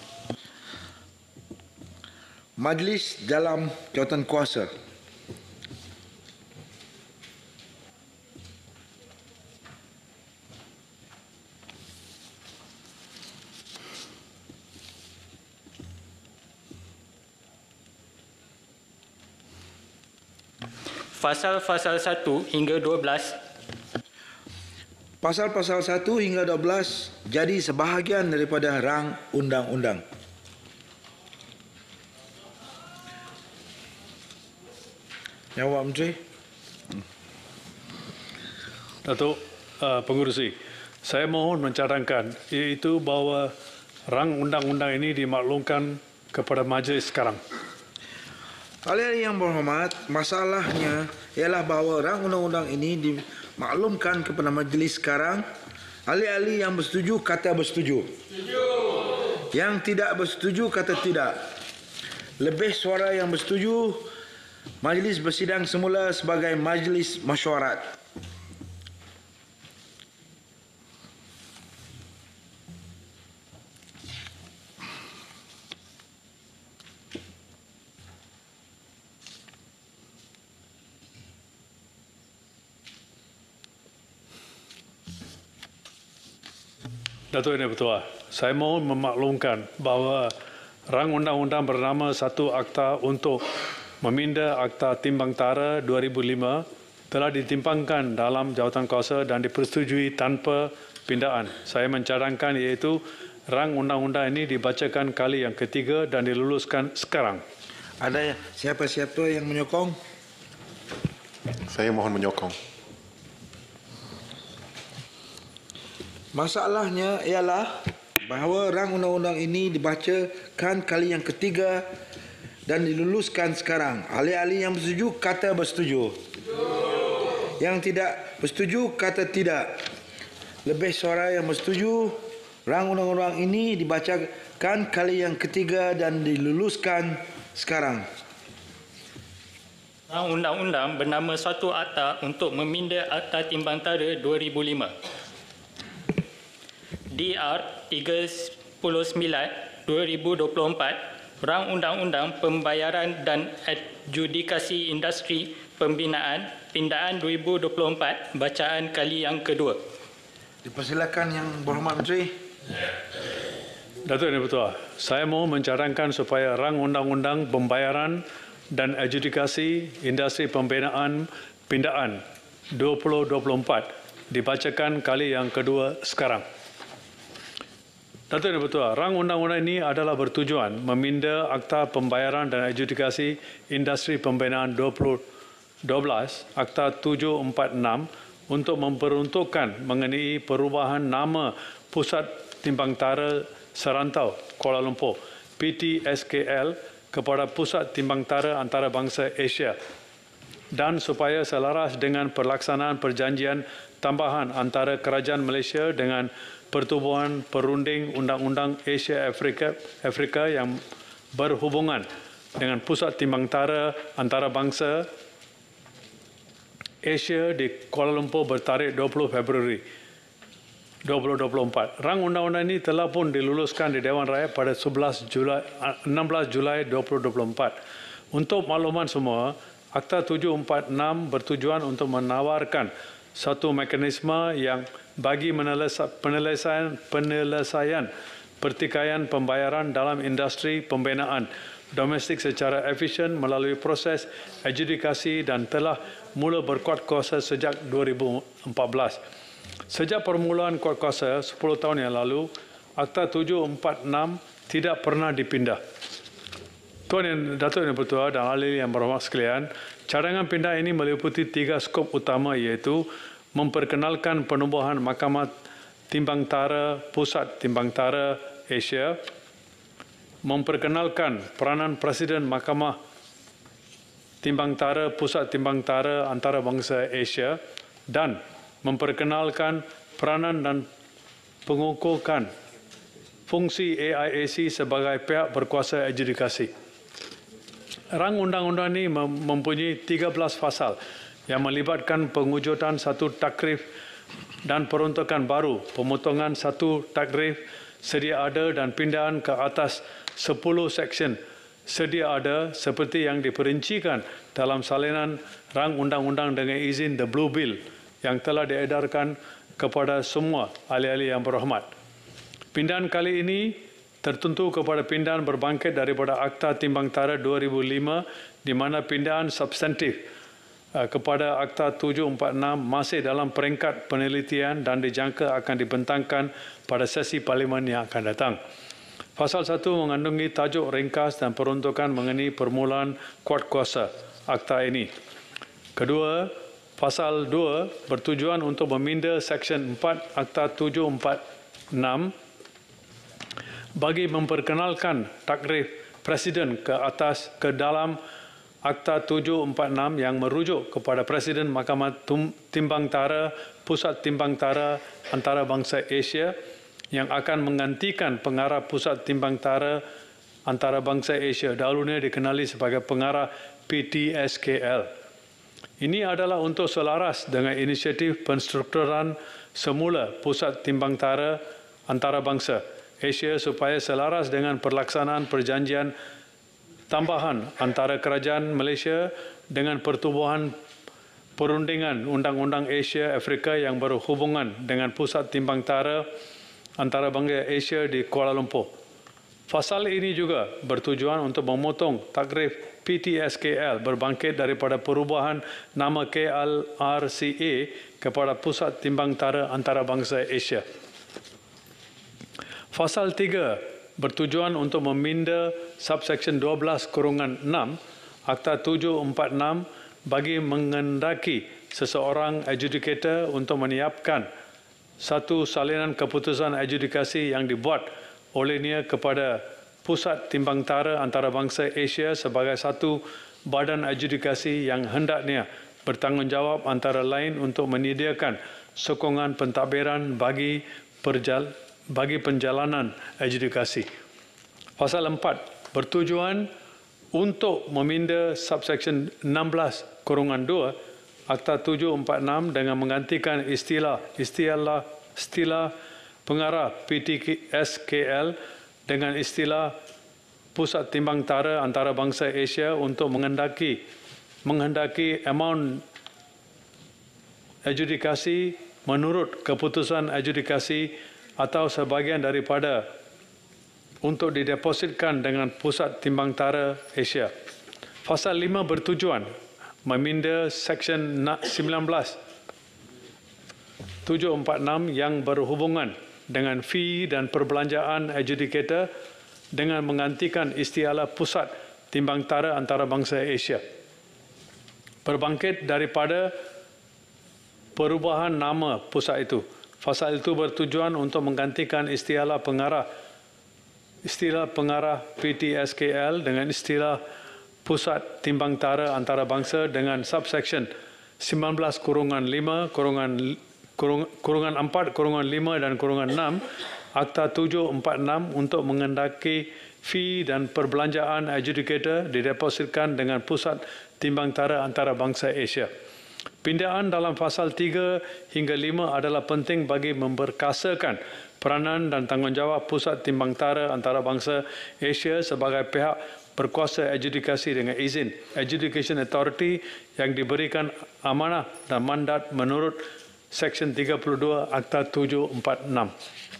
Majlis dalam jawatan kuasa. Fasal-fasal satu hingga dua belas. Pasal-pasal satu hingga dua belas jadi sebahagian daripada rang undang-undang. Jawab Menteri. Datuk uh, Pengurusi, saya mohon mencadangkan iaitu bahawa rang undang-undang ini dimaklumkan kepada majlis sekarang. Ahli yang berhormat, masalahnya ialah bahawa rang undang-undang ini dimaklumkan kepada majlis sekarang. Ahli-ahli yang bersetuju kata bersetuju. Setuju. Yang tidak bersetuju kata tidak. Lebih suara yang bersetuju, majlis bersidang semula sebagai majlis mesyuarat. Datuk Yang Bertuah, saya mohon memaklumkan bahawa rang undang-undang bernama satu akta untuk meminda Akta Timbang Tara dua ribu lima telah ditimpangkan dalam jawatan kuasa dan dipersetujui tanpa pindaan. Saya mencadangkan iaitu rang undang-undang ini dibacakan kali yang ketiga dan diluluskan sekarang. Ada siapa-siapa yang menyokong? Saya mohon menyokong. Masalahnya ialah bahawa rang undang-undang ini dibacakan kali yang ketiga dan diluluskan sekarang. Ahli-ahli yang bersetuju kata bersetuju. Yang tidak bersetuju kata tidak. Lebih suara yang bersetuju rang undang-undang ini dibacakan kali yang ketiga dan diluluskan sekarang. Rang undang-undang bernama suatu akta untuk meminda Akta Timbang Tara dua ribu lima. D R tiga puluh sembilan dua ribu dua puluh empat, Rang Undang-Undang Pembayaran dan Adjudikasi Industri Pembinaan Pindaan dua ribu dua puluh empat, bacaan kali yang kedua. Dipersilakan Yang Berhormat Menteri. Datuk Yang Bertuah, saya mohon mencadangkan supaya Rang Undang-Undang Pembayaran dan Adjudikasi Industri Pembinaan Pindaan dua ribu dua puluh empat dibacakan kali yang kedua sekarang. Datuk Yang Bertuah, rang undang-undang ini adalah bertujuan meminda Akta Pembayaran dan Adjudikasi Industri Pembinaan dua ribu dua belas, Akta tujuh empat enam untuk memperuntukkan mengenai perubahan nama Pusat Timbang Tara Serantau Kuala Lumpur P T S K L kepada Pusat Timbang Tara Antarabangsa Asia dan supaya selaras dengan pelaksanaan perjanjian tambahan antara Kerajaan Malaysia dengan Pertubuhan Perunding Undang-Undang Asia Afrika, Afrika yang berhubungan dengan Pusat Timbang Tara Antarabangsa Asia di Kuala Lumpur bertarikh dua puluh Februari dua ribu dua puluh empat. Rang undang-undang ini telah pun diluluskan di Dewan Rakyat pada enam belas Julai dua ribu dua puluh empat. Untuk makluman semua, Akta tujuh empat enam bertujuan untuk menawarkan satu mekanisme yang bagi penyelesaian, penyelesaian pertikaian pembayaran dalam industri pembinaan domestik secara efisien melalui proses adjudikasi dan telah mula berkuat kuasa sejak dua ribu empat belas. Sejak permulaan kuat kuasa sepuluh tahun yang lalu, Akta tujuh empat enam tidak pernah dipindah. Tuan Yang Datuk Yang Bertuah dan ahli yang berhormat sekalian, cadangan pindah ini meliputi tiga skop utama iaitu memperkenalkan penubuhan Mahkamah Timbang Tara Pusat Timbang Tara Asia, memperkenalkan peranan Presiden Mahkamah Timbang Tara Pusat Timbang Tara Antarabangsa Asia dan memperkenalkan peranan dan pengukuhan fungsi A I A C sebagai pihak berkuasa adjudikasi. Rang undang-undang ini mempunyai tiga belas pasal yang melibatkan pengujudan satu takrif dan peruntukan baru, pemotongan satu takrif sedia ada dan pindahan ke atas sepuluh seksyen sedia ada seperti yang diperincikan dalam salinan rang undang-undang dengan izin The Blue Bill yang telah diedarkan kepada semua ahli-ahli yang berhormat. Pindahan kali ini tertentu kepada pindahan berbangkit daripada Akta Timbang Tara dua ribu lima di mana pindahan substantif kepada Akta tujuh empat enam masih dalam peringkat penelitian dan dijangka akan dibentangkan pada sesi parlimen yang akan datang. Pasal satu mengandungi tajuk ringkas dan peruntukan mengenai permulaan kuat kuasa Akta ini. Kedua, Pasal dua bertujuan untuk meminda Seksyen empat Akta tujuh empat enam bagi memperkenalkan takrif Presiden ke atas ke dalam Akta tujuh empat enam yang merujuk kepada Presiden Mahkamah Timbang Tara Pusat Timbang Tara Antarabangsa Asia yang akan menggantikan pengarah Pusat Timbang Tara Antarabangsa Asia, dahulunya dikenali sebagai pengarah P T S K L. Ini adalah untuk selaras dengan inisiatif penstrukturan semula Pusat Timbang Tara Antarabangsa Asia supaya selaras dengan pelaksanaan perjanjian tambahan antara Kerajaan Malaysia dengan Pertubuhan Perundingan Undang-Undang Asia Afrika yang berhubungan dengan Pusat Timbang Tara Antarabangsa Asia di Kuala Lumpur. Pasal ini juga bertujuan untuk memotong takrif P T S K L berbangkit daripada perubahan nama K L R C A kepada Pusat Timbang Tara Antarabangsa Asia. Pasal tiga bertujuan untuk meminda subseksyen dua belas kurungan enam Akta tujuh empat enam bagi mengendaki seseorang adjudicator untuk menyiapkan satu salinan keputusan adjudikasi yang dibuat olehnya kepada Pusat Timbang Tara Antarabangsa Asia sebagai satu badan adjudikasi yang hendaknya bertanggungjawab antara lain untuk menyediakan sokongan pentadbiran bagi perjal bagi penjalanan adjudikasi. Pasal empat bertujuan untuk meminda subseksyen enam belas kurungan dua Akta tujuh empat enam dengan menggantikan istilah istilah istilah pengarah P T S K L dengan istilah Pusat Timbang Tara Antarabangsa Asia untuk menghendaki menghendaki amount adjudikasi menurut keputusan adjudikasi atau sebahagian daripada untuk didepositkan dengan Pusat Timbang Tara Asia. Pasal lima bertujuan meminda Seksyen sembilan belas tujuh empat enam yang berhubungan dengan fee dan perbelanjaan adjudicator dengan menggantikan istilah Pusat Timbang Tara Antarabangsa Asia. Berbangkit daripada perubahan nama pusat itu. Pasal itu bertujuan untuk menggantikan istilah pengarah istilah pengarah P T S K L dengan istilah Pusat Timbang Tara Antarabangsa dengan subseksyen sembilan belas kurungan lima kurungan kurungan empat, kurungan lima dan kurungan enam Akta tujuh empat enam untuk mengendaki fee dan perbelanjaan adjudicator didepositkan dengan Pusat Timbang Tara Antarabangsa Asia. Pindaan dalam fasal tiga hingga lima adalah penting bagi memperkasakan peranan dan tanggungjawab Pusat Timbang Tara Antarabangsa Asia sebagai pihak berkuasa adjudikasi dengan izin Adjudication Authority yang diberikan amanah dan mandat menurut Seksyen tiga puluh dua Akta tujuh empat enam.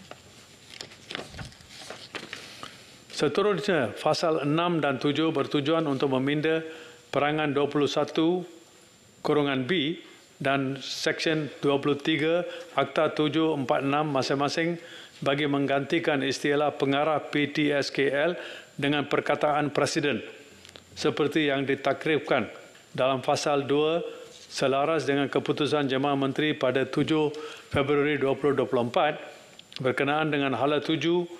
Seterusnya, fasal enam dan tujuh bertujuan untuk meminda perangan dua puluh satu kurungan B dan Seksyen dua puluh tiga Akta tujuh empat enam masing-masing bagi menggantikan istilah pengarah P T S K L dengan perkataan Presiden seperti yang ditakrifkan dalam fasal dua selaras dengan keputusan Jemaah Menteri pada tujuh Februari dua ribu dua puluh empat berkenaan dengan hala tujuh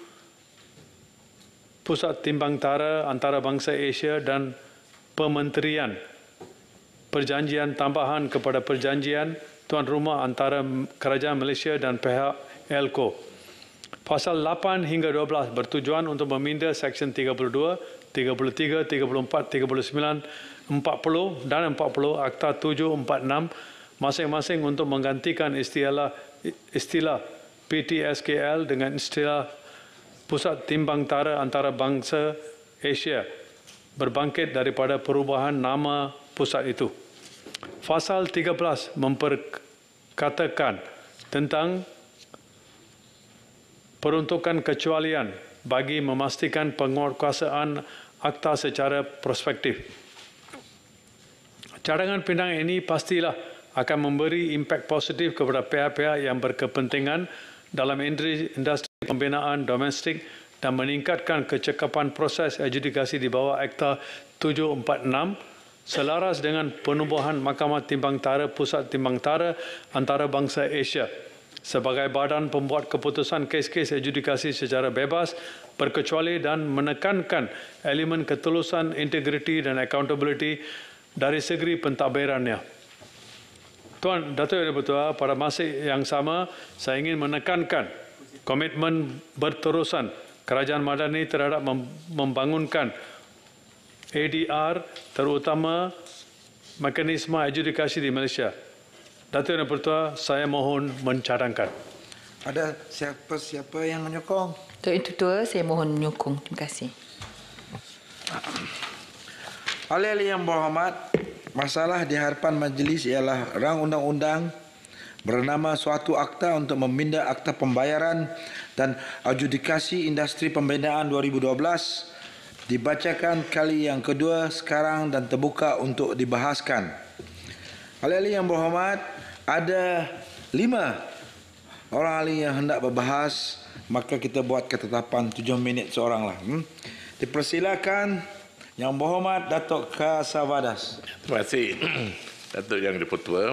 Pusat Timbang Tara Antarabangsa Asia dan Pementerian Perjanjian tambahan kepada perjanjian tuan rumah antara Kerajaan Malaysia dan pihak E L C O. Pasal lapan hingga dua belas bertujuan untuk meminda Seksyen tiga puluh dua, tiga puluh tiga, tiga puluh empat, tiga puluh sembilan, empat puluh dan empat puluh Akta tujuh empat enam masing-masing untuk menggantikan istilah istilah P T S K L dengan istilah Pusat Timbang Tara Antarabangsa Asia berbangkit daripada perubahan nama pusat itu. Fasal tiga belas memperkatakan tentang peruntukan kecualian bagi memastikan penguatkuasaan akta secara prospektif. Cadangan pindang ini pastilah akan memberi impak positif kepada pihak-pihak yang berkepentingan dalam industri pembinaan domestik dan meningkatkan kecekapan proses adjudikasi di bawah Akta tujuh empat enam selaras dengan penubuhan Mahkamah Timbang Tara Pusat Timbang Tara Antarabangsa Asia sebagai badan pembuat keputusan kes-kes adjudikasi secara bebas, berkecuali dan menekankan elemen ketulusan, integriti dan accountability dari segi pentadbirannya. Tuan Datuk Yang Dipertua, pada masa yang sama saya ingin menekankan komitmen berterusan Kerajaan Madani terhadap membangunkan A D R terutama mekanisme adjudikasi di Malaysia. Datuk Yang Dipertua, saya mohon mencadangkan. Ada siapa-siapa yang menyokong? Datuk Yang Dipertua, saya mohon menyokong. Terima kasih. Ahli-ahli yang berhormat, masalah di hadapan majlis ialah rang undang-undang bernama suatu akta untuk meminda akta pembayaran dan adjudikasi industri pembinaan dua ribu dua belas dibacakan kali yang kedua sekarang dan terbuka untuk dibahaskan. Ahli-ahli yang berhormat, ada lima orang ahli yang hendak berbahas, maka kita buat ketetapan tujuh minit seorang lah. Hmm? Dipersilakan Yang Berhormat Datuk Kasavadas. Terima kasih Datuk Yang Dipertua.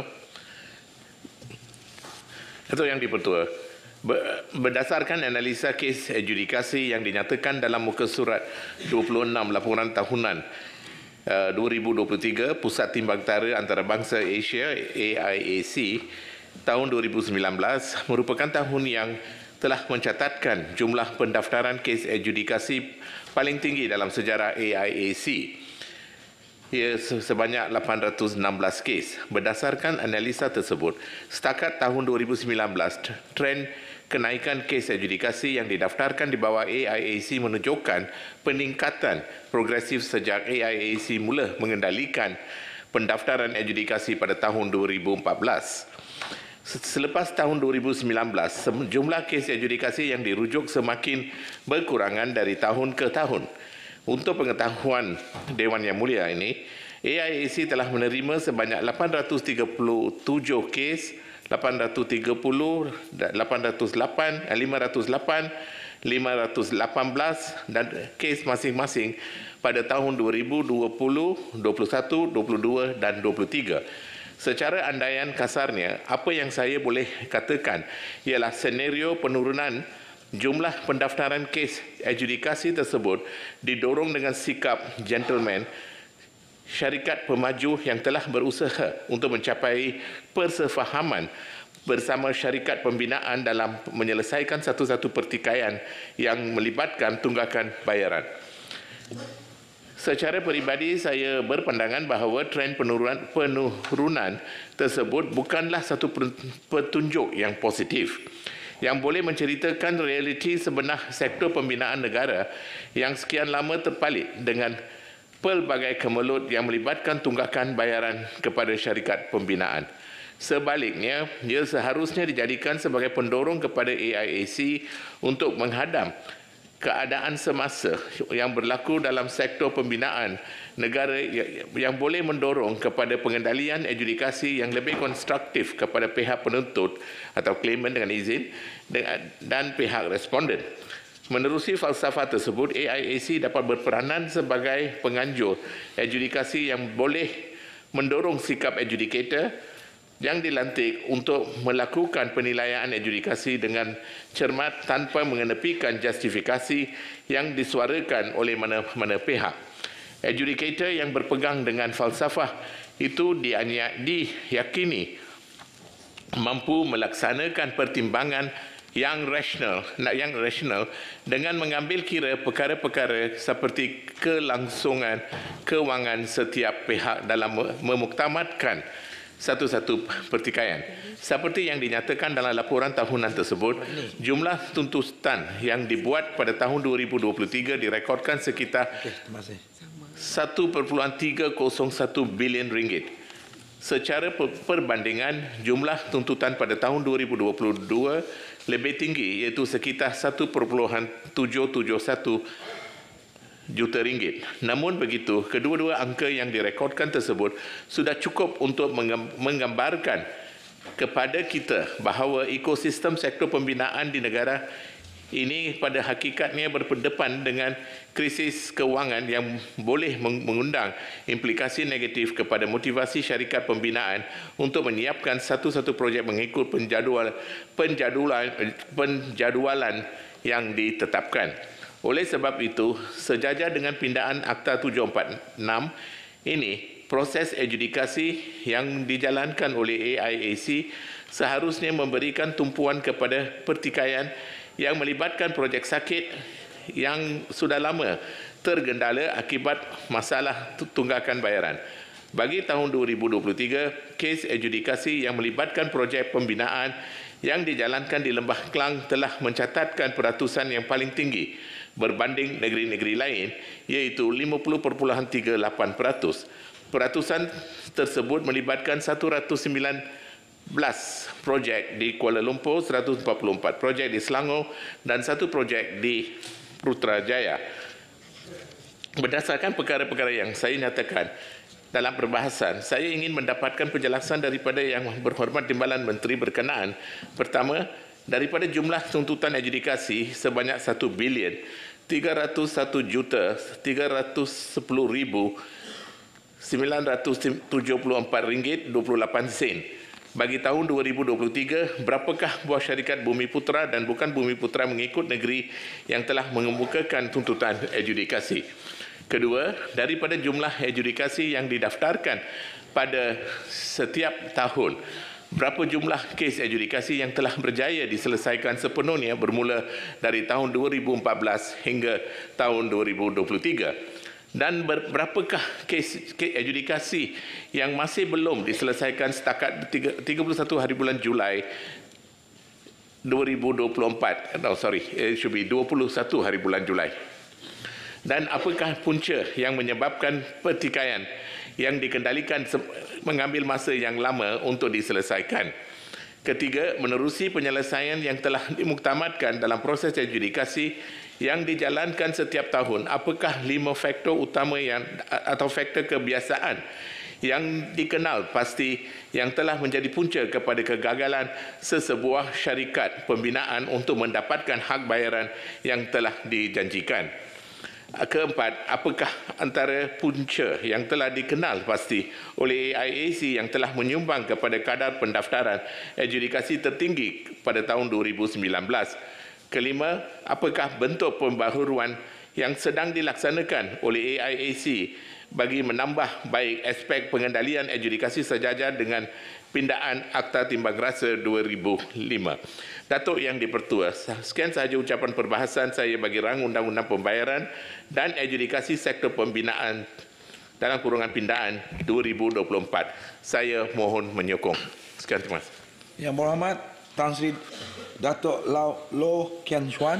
Datuk Yang Dipertua, berdasarkan analisa kes adjudikasi yang dinyatakan dalam muka surat dua puluh enam laporan tahunan dua ribu dua puluh tiga Pusat Timbang Tara Antarabangsa Asia A I A C tahun dua ribu sembilan belas merupakan tahun yang telah mencatatkan jumlah pendaftaran kes adjudikasi paling tinggi dalam sejarah A I A C. Ia sebanyak lapan ratus enam belas kes. Berdasarkan analisa tersebut, setakat tahun dua ribu sembilan belas, trend kenaikan kes adjudikasi yang didaftarkan di bawah A I A C menunjukkan peningkatan progresif sejak A I A C mula mengendalikan pendaftaran adjudikasi pada tahun dua ribu empat belas. Selepas tahun dua ribu sembilan belas, jumlah kes adjudikasi yang dirujuk semakin berkurangan dari tahun ke tahun. Untuk pengetahuan Dewan Yang Mulia ini, A I A C telah menerima sebanyak lapan ratus tiga puluh tujuh kes, lapan ratus tiga puluh, lapan ratus lapan, lima ratus lapan, lima ratus lapan belas dan kes masing-masing pada tahun dua ribu dua puluh, dua puluh satu, dua puluh dua dan dua puluh tiga. Secara andaian kasarnya, apa yang saya boleh katakan ialah senario penurunan jumlah pendaftaran kes adjudikasi tersebut didorong dengan sikap gentleman syarikat pemaju yang telah berusaha untuk mencapai persefahaman bersama syarikat pembinaan dalam menyelesaikan satu-satu pertikaian yang melibatkan tunggakan bayaran. Secara peribadi, saya berpandangan bahawa trend penurunan, penurunan tersebut bukanlah satu petunjuk yang positif yang boleh menceritakan realiti sebenar sektor pembinaan negara yang sekian lama terpalit dengan pelbagai kemelut yang melibatkan tunggakan bayaran kepada syarikat pembinaan. Sebaliknya, ia seharusnya dijadikan sebagai pendorong kepada A I A C untuk menghadam keadaan semasa yang berlaku dalam sektor pembinaan negara yang boleh mendorong kepada pengendalian adjudikasi yang lebih konstruktif kepada pihak penuntut atau claimant dengan izin dan pihak responden. Menerusi falsafah tersebut, A I A C dapat berperanan sebagai penganjur adjudikasi yang boleh mendorong sikap adjudicator yang dilantik untuk melakukan penilaian adjudikasi dengan cermat tanpa mengenepikan justifikasi yang disuarakan oleh mana-mana pihak. Adjudicator yang berpegang dengan falsafah itu diyakini mampu melaksanakan pertimbangan yang rasional, yang rasional dengan mengambil kira perkara-perkara seperti kelangsungan kewangan setiap pihak dalam memuktamadkan satu-satu pertikaian. Seperti yang dinyatakan dalam laporan tahunan tersebut, jumlah tuntutan yang dibuat pada tahun dua ribu dua puluh tiga direkodkan sekitar satu perpuluhan tiga kosong satu bilion ringgit. Secara perbandingan, jumlah tuntutan pada tahun dua ribu dua puluh dua lebih tinggi, iaitu sekitar satu perpuluhan tujuh tujuh satu juta ringgit. Namun begitu, kedua-dua angka yang direkodkan tersebut sudah cukup untuk menggambarkan kepada kita bahawa ekosistem sektor pembinaan di negara ini pada hakikatnya berdepan dengan krisis kewangan yang boleh mengundang implikasi negatif kepada motivasi syarikat pembinaan untuk menyiapkan satu-satu projek mengikut penjadual, penjadualan, penjadualan yang ditetapkan. Oleh sebab itu, sejajar dengan pindaan Akta tujuh empat enam ini, proses adjudikasi yang dijalankan oleh A I A C seharusnya memberikan tumpuan kepada pertikaian yang melibatkan projek sakit yang sudah lama tergendala akibat masalah tunggakan bayaran. Bagi tahun dua ribu dua puluh tiga, kes adjudikasi yang melibatkan projek pembinaan yang dijalankan di Lembah Klang telah mencatatkan peratusan yang paling tinggi berbanding negeri-negeri lain, iaitu lima puluh perpuluhan tiga lapan peratus. Peratusan tersebut melibatkan seratus sembilan belas projek di Kuala Lumpur, seratus empat puluh empat projek di Selangor dan satu projek di Putrajaya. Berdasarkan perkara-perkara yang saya nyatakan dalam perbahasan, saya ingin mendapatkan penjelasan daripada Yang Berhormat Timbalan Menteri berkenaan. Pertama, daripada jumlah tuntutan adjudikasi sebanyak satu bilion tiga ratus satu juta tiga ratus sepuluh ribu sembilan ratus tujuh puluh empat ringgit dua puluh lapan sen. Bagi tahun dua ribu dua puluh tiga, berapakah buah syarikat Bumi Putra dan bukan Bumi Putra mengikut negeri yang telah mengemukakan tuntutan adjudikasi? Kedua, daripada jumlah adjudikasi yang didaftarkan pada setiap tahun, berapa jumlah kes adjudikasi yang telah berjaya diselesaikan sepenuhnya bermula dari tahun dua ribu empat belas hingga tahun dua ribu dua puluh tiga? Dan berapakah kes, kes adjudikasi yang masih belum diselesaikan setakat tiga puluh satu hari bulan Julai dua ribu dua puluh empat? No, sorry, it should be dua puluh satu hari bulan Julai. Dan apakah punca yang menyebabkan pertikaian yang dikendalikan mengambil masa yang lama untuk diselesaikan? Ketiga, menerusi penyelesaian yang telah dimuktamadkan dalam proses adjudikasi yang dijalankan setiap tahun, apakah lima faktor utama yang atau faktor kebiasaan yang dikenal pasti yang telah menjadi punca kepada kegagalan sesebuah syarikat pembinaan untuk mendapatkan hak bayaran yang telah dijanjikan? Keempat, apakah antara punca yang telah dikenal pasti oleh A I A C yang telah menyumbang kepada kadar pendaftaran adjudikasi tertinggi pada tahun dua ribu sembilan belas? Kelima, apakah bentuk pembaharuan yang sedang dilaksanakan oleh A I A C bagi menambah baik aspek pengendalian adjudikasi sejajar dengan pindaan Akta Timbang Rasa dua ribu lima. Datuk Yang di-Pertua, sekian sahaja ucapan perbahasan saya bagi rang Undang-Undang Pembayaran dan Adjudikasi Sektor Pembinaan dalam kurungan pindaan dua ribu dua puluh empat. Saya mohon menyokong. Sekian, terima kasih. Yang berhormat Tan Sri Datuk Lau Loh Kian Chuan.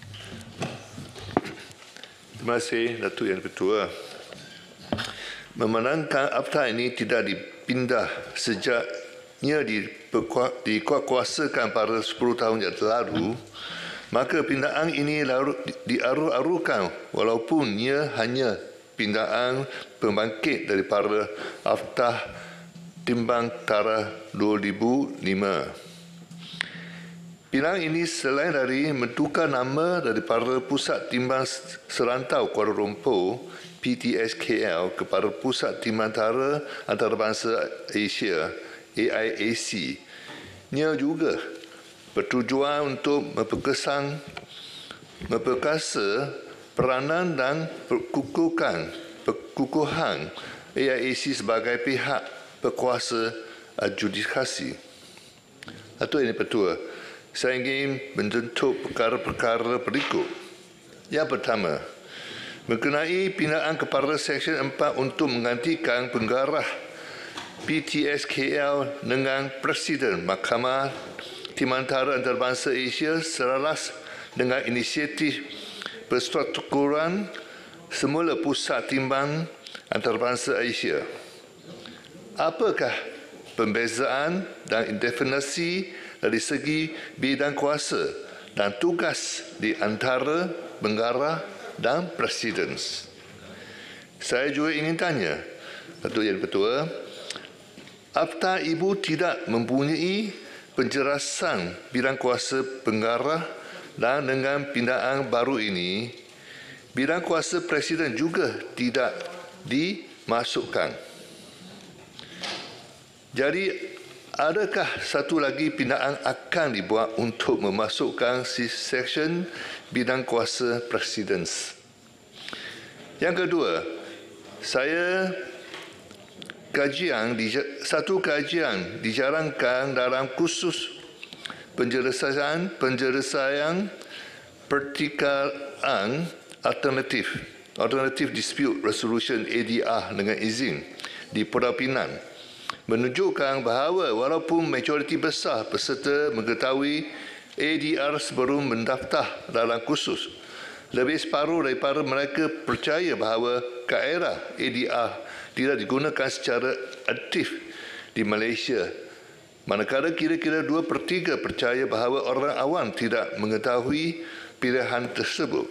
Terima kasih Datuk Yang di-Pertua. Memandangkan Akta ini tidak dipindah sejaknya dikuatkuasakan pada sepuluh tahun yang lalu, maka pindaan ini diaruh-aruhkan walaupun ia hanya pindaan pembangkit daripada Akta Timbang Tara dua ribu lima. Pindaan ini selain dari mentukar nama daripada Pusat Timbang Serantau Kuala Lumpur P T S K L kepada Pusat Timbantara Antarabangsa Asia A I A C. Ia juga bertujuan untuk memperkesan, memperkasa peranan dan perkukuhan, perkukuhan A I A C sebagai pihak berkuasa adjudikasi. Datuk Yang di-Pertua, saya ingin menyentuh perkara-perkara berikut. Yang pertama, mengenai pindaan kepada Seksyen empat untuk menggantikan penggarah P T S K L dengan Presiden Mahkamah Timbantara Antarabangsa Asia selaras dengan inisiatif perstrukturan semula Pusat Timbang Antarabangsa Asia. Apakah pembezaan dan indefinisi dari segi bidang kuasa dan tugas di antara penggarah dan Presiden? Saya juga ingin tanya, Datuk Yang di-Pertua, Akta Ibu tidak mempunyai penjelasan bidang kuasa penggarah dan dengan pindaan baru ini, bidang kuasa Presiden juga tidak dimasukkan. Jadi, adakah satu lagi pindaan akan dibuat untuk memasukkan si seksyen bidang kuasa Presiden? Yang kedua, saya kajian satu kajian dijalankan dalam kursus penjelasan penjelasan pertikaian alternatif alternative dispute resolution A D R dengan izin di Pulau Pinang, menunjukkan bahawa walaupun majoriti besar peserta mengetahui A D R sebelum mendaftar dalam kursus, lebih separuh daripada mereka percaya bahawa kaedah A D R tidak digunakan secara aktif di Malaysia, manakala kira-kira dua per tiga percaya bahawa orang awam tidak mengetahui pilihan tersebut.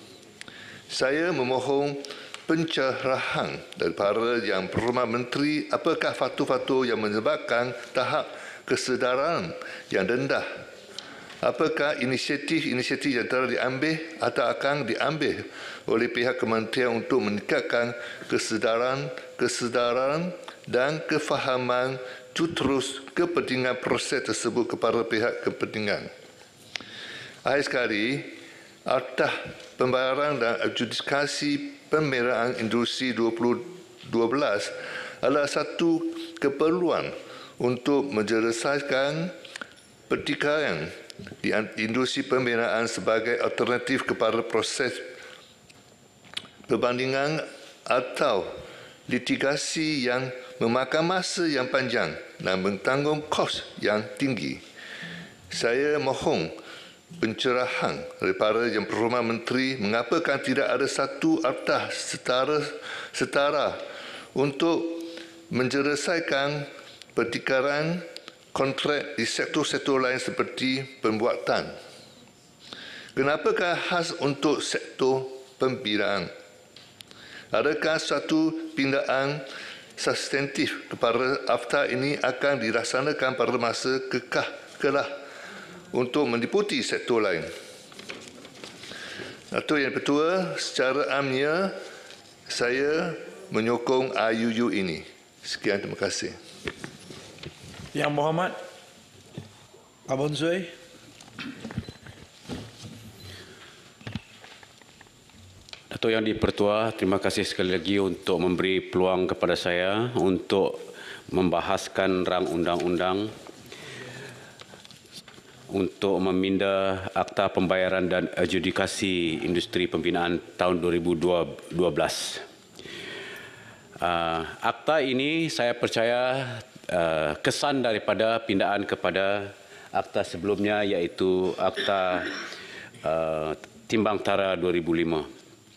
Saya memohon pencerahan daripada Yang Berhormat Menteri, apakah faktor-faktor yang menyebabkan tahap kesedaran yang rendah? Apakah inisiatif-inisiatif yang telah diambil atau akan diambil oleh pihak kementerian untuk meningkatkan kesedaran, kesedaran dan kefahaman terus kepentingan proses tersebut kepada pihak kepentingan? Akhir sekali, Akta Pembayaran dan Adjudikasi Pemeliharaan Industri dua ribu dua belas adalah satu keperluan untuk menyelesaikan pertikaian di industri pemeliharaan sebagai alternatif kepada proses perbandingan atau litigasi yang memakan masa yang panjang dan bertanggung kos yang tinggi. Saya mohon pencerahan daripada Yang Berhormat Menteri mengapakah tidak ada satu akta setara setara untuk menyelesaikan pertikaian kontrak di sektor-sektor lain seperti pembuatan. Kenapakah khas untuk sektor pembinaan? Adakah satu pindaan substantif kepada Akta ini akan dilaksanakan pada masa kekah kelah untuk meliputi sektor lain? Datuk Yang di-Pertua, secara amnya saya menyokong I U U ini. Sekian, terima kasih. Yang Berhormat Abang Zui. Dato' Yang di-Pertua, terima kasih sekali lagi untuk memberi peluang kepada saya untuk membahaskan rang undang-undang untuk meminda Akta Pembayaran dan Adjudikasi Industri Pembinaan tahun dua ribu dua belas. Uh, akta ini saya percaya uh, kesan daripada pindaan kepada akta sebelumnya, iaitu Akta uh, Timbang Tara dua ribu lima.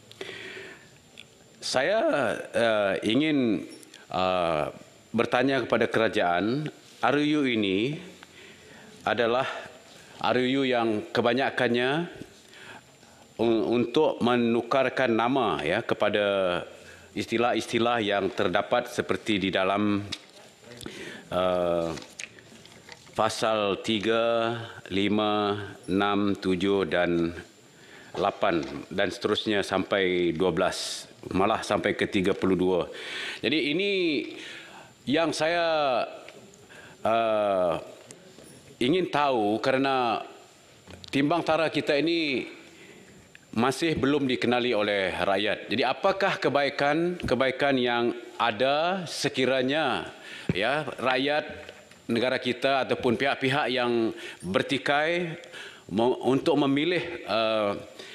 Saya uh, ingin uh, bertanya kepada kerajaan, R U U ini adalah R U U yang kebanyakannya untuk menukarkan nama ya kepada istilah-istilah yang terdapat seperti di dalam uh, pasal tiga, lima, enam, tujuh dan lapan dan seterusnya sampai dua belas, malah sampai ke tiga puluh dua. Jadi ini yang saya uh, ingin tahu, kerana timbang tara kita ini masih belum dikenali oleh rakyat. Jadi apakah kebaikan-kebaikan yang ada sekiranya ya rakyat negara kita ataupun pihak-pihak yang bertikai untuk memilih uh,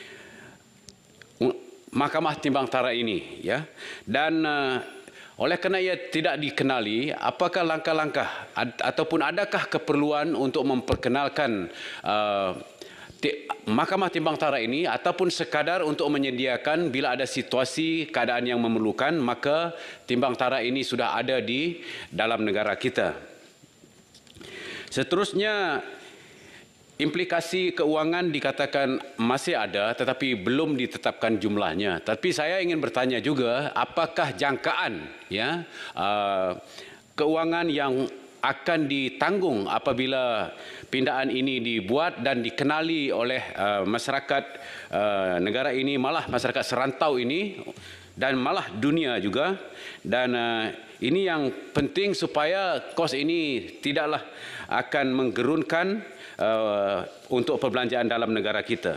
Mahkamah Timbang Tara ini, ya. Dan uh, oleh kerana ia tidak dikenali, apakah langkah-langkah ataupun adakah keperluan untuk memperkenalkan uh, Mahkamah Timbang Tara ini, ataupun sekadar untuk menyediakan bila ada situasi keadaan yang memerlukan, maka Timbang Tara ini sudah ada di dalam negara kita. Seterusnya, implikasi keuangan dikatakan masih ada tetapi belum ditetapkan jumlahnya. Tapi saya ingin bertanya juga, apakah jangkaan ya uh, keuangan yang akan ditanggung apabila pindaan ini dibuat dan dikenali oleh uh, masyarakat uh, negara ini, malah masyarakat serantau ini dan malah dunia juga. Dan uh, ini yang penting supaya kos ini tidaklah akan menggerunkan Uh, untuk perbelanjaan dalam negara kita.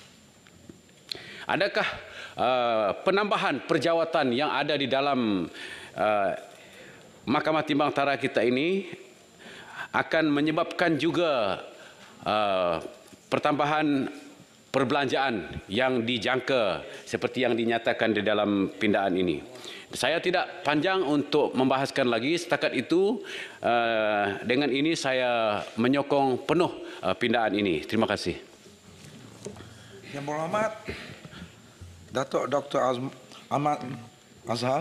Adakah uh, penambahan perjawatan yang ada di dalam uh, Mahkamah Timbang Tara kita ini akan menyebabkan juga uh, pertambahan perbelanjaan yang dijangka seperti yang dinyatakan di dalam pindaan ini? Saya tidak panjang untuk membahaskan lagi. Setakat itu, uh, dengan ini saya menyokong penuh uh, pindaan ini. Terima kasih. Yang berhormat, Datuk Doktor Ahmad Azhar.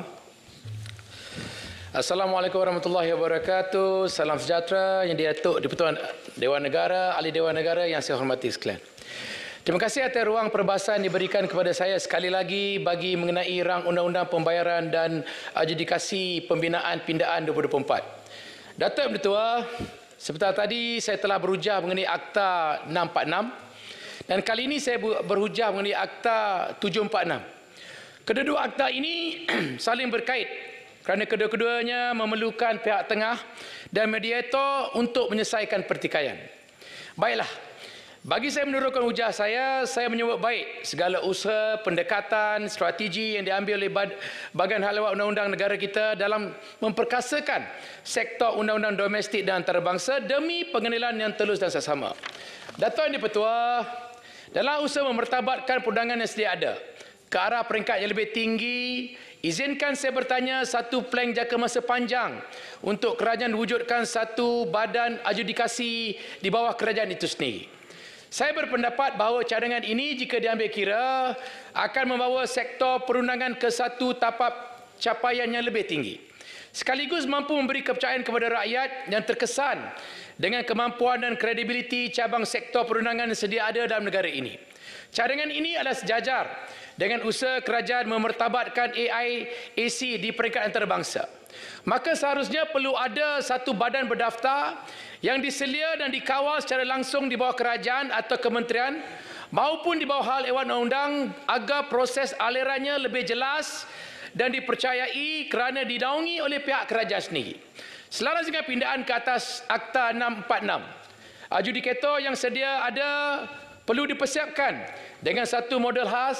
Assalamualaikum warahmatullahi wabarakatuh. Salam sejahtera yang di-Datuk di-Pertuan Dewan Negara, ahli Dewan Negara yang saya hormati sekalian. Terima kasih atas ruang perbahasan diberikan kepada saya sekali lagi bagi mengenai rang Undang-Undang Pembayaran dan Adjudikasi Pembinaan Pindaan dua ribu dua puluh empat. Datuk Yang Bertuah, sebentar tadi saya telah berhujah mengenai Akta enam empat enam dan kali ini saya berhujah mengenai Akta tujuh empat enam. Kedua-dua akta ini saling berkait kerana kedua-keduanya memerlukan pihak tengah dan mediator untuk menyelesaikan pertikaian. Baiklah. Bagi saya menurunkan hujah saya, saya menyambut baik segala usaha, pendekatan, strategi yang diambil oleh Badan Halawat Undang-Undang negara kita dalam memperkasakan sektor undang-undang domestik dan antarabangsa demi pengendalian yang telus dan seksama. Datuk Yang di-Pertua, dalam usaha memertabatkan perundangan yang sedia ada ke arah peringkat yang lebih tinggi, izinkan saya bertanya satu plan jangka masa panjang untuk kerajaan wujudkan satu badan adjudikasi di bawah kerajaan itu sendiri. Saya berpendapat bahawa cadangan ini jika diambil kira akan membawa sektor perundangan ke satu tapak capaian yang lebih tinggi. Sekaligus mampu memberi kepercayaan kepada rakyat yang terkesan dengan kemampuan dan kredibiliti cabang sektor perundangan yang sedia ada dalam negara ini. Cadangan ini adalah sejajar dengan usaha kerajaan memertabatkan A I A C di peringkat antarabangsa. Maka seharusnya perlu ada satu badan berdaftar yang diselia dan dikawal secara langsung di bawah kerajaan atau kementerian maupun di bawah hal Ewan Undang agar proses alirannya lebih jelas dan dipercayai kerana dinaungi oleh pihak kerajaan sendiri. Selaras dengan pindaan ke atas Akta enam empat enam, adjudikator yang sedia ada perlu dipersiapkan dengan satu model khas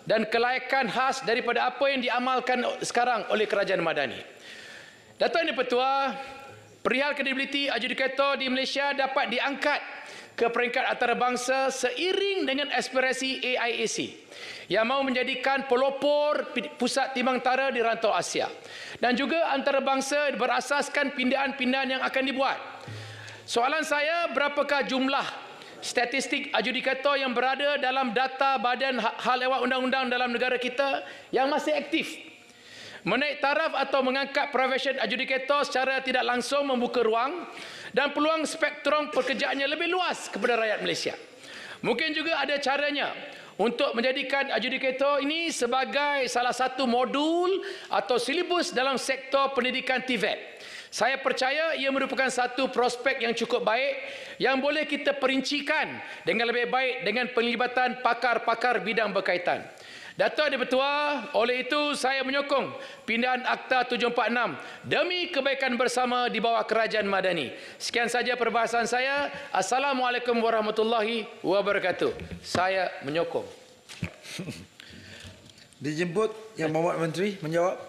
dan kelayakan khas daripada apa yang diamalkan sekarang oleh Kerajaan Madani. Datuk Yang di-Pertua, perihal kredibiliti adjudikator di Malaysia dapat diangkat ke peringkat antarabangsa seiring dengan aspirasi A I A C yang mahu menjadikan pelopor pusat timbang tara di rantau Asia, dan juga antarabangsa berasaskan pindaan-pindaan yang akan dibuat. Soalan saya, berapakah jumlah statistik adjudikator yang berada dalam data Badan Hal Ehwal Undang-Undang dalam negara kita yang masih aktif? Menaik taraf atau mengangkat profession adjudikator secara tidak langsung membuka ruang dan peluang spektrum pekerjaannya lebih luas kepada rakyat Malaysia. Mungkin juga ada caranya untuk menjadikan adjudikator ini sebagai salah satu modul atau silibus dalam sektor pendidikan T V E T. Saya percaya ia merupakan satu prospek yang cukup baik yang boleh kita perincikan dengan lebih baik dengan penglibatan pakar-pakar bidang berkaitan. Datuk Yang di-Pertua, oleh itu saya menyokong pindahan Akta tujuh empat enam demi kebaikan bersama di bawah Kerajaan Madani. Sekian saja perbahasan saya. Assalamualaikum warahmatullahi wabarakatuh. Saya menyokong. Dijemput Yang Berhormat Menteri menjawab.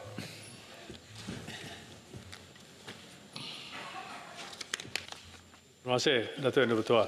Terima kasih, Datuk Yang di-Pertua.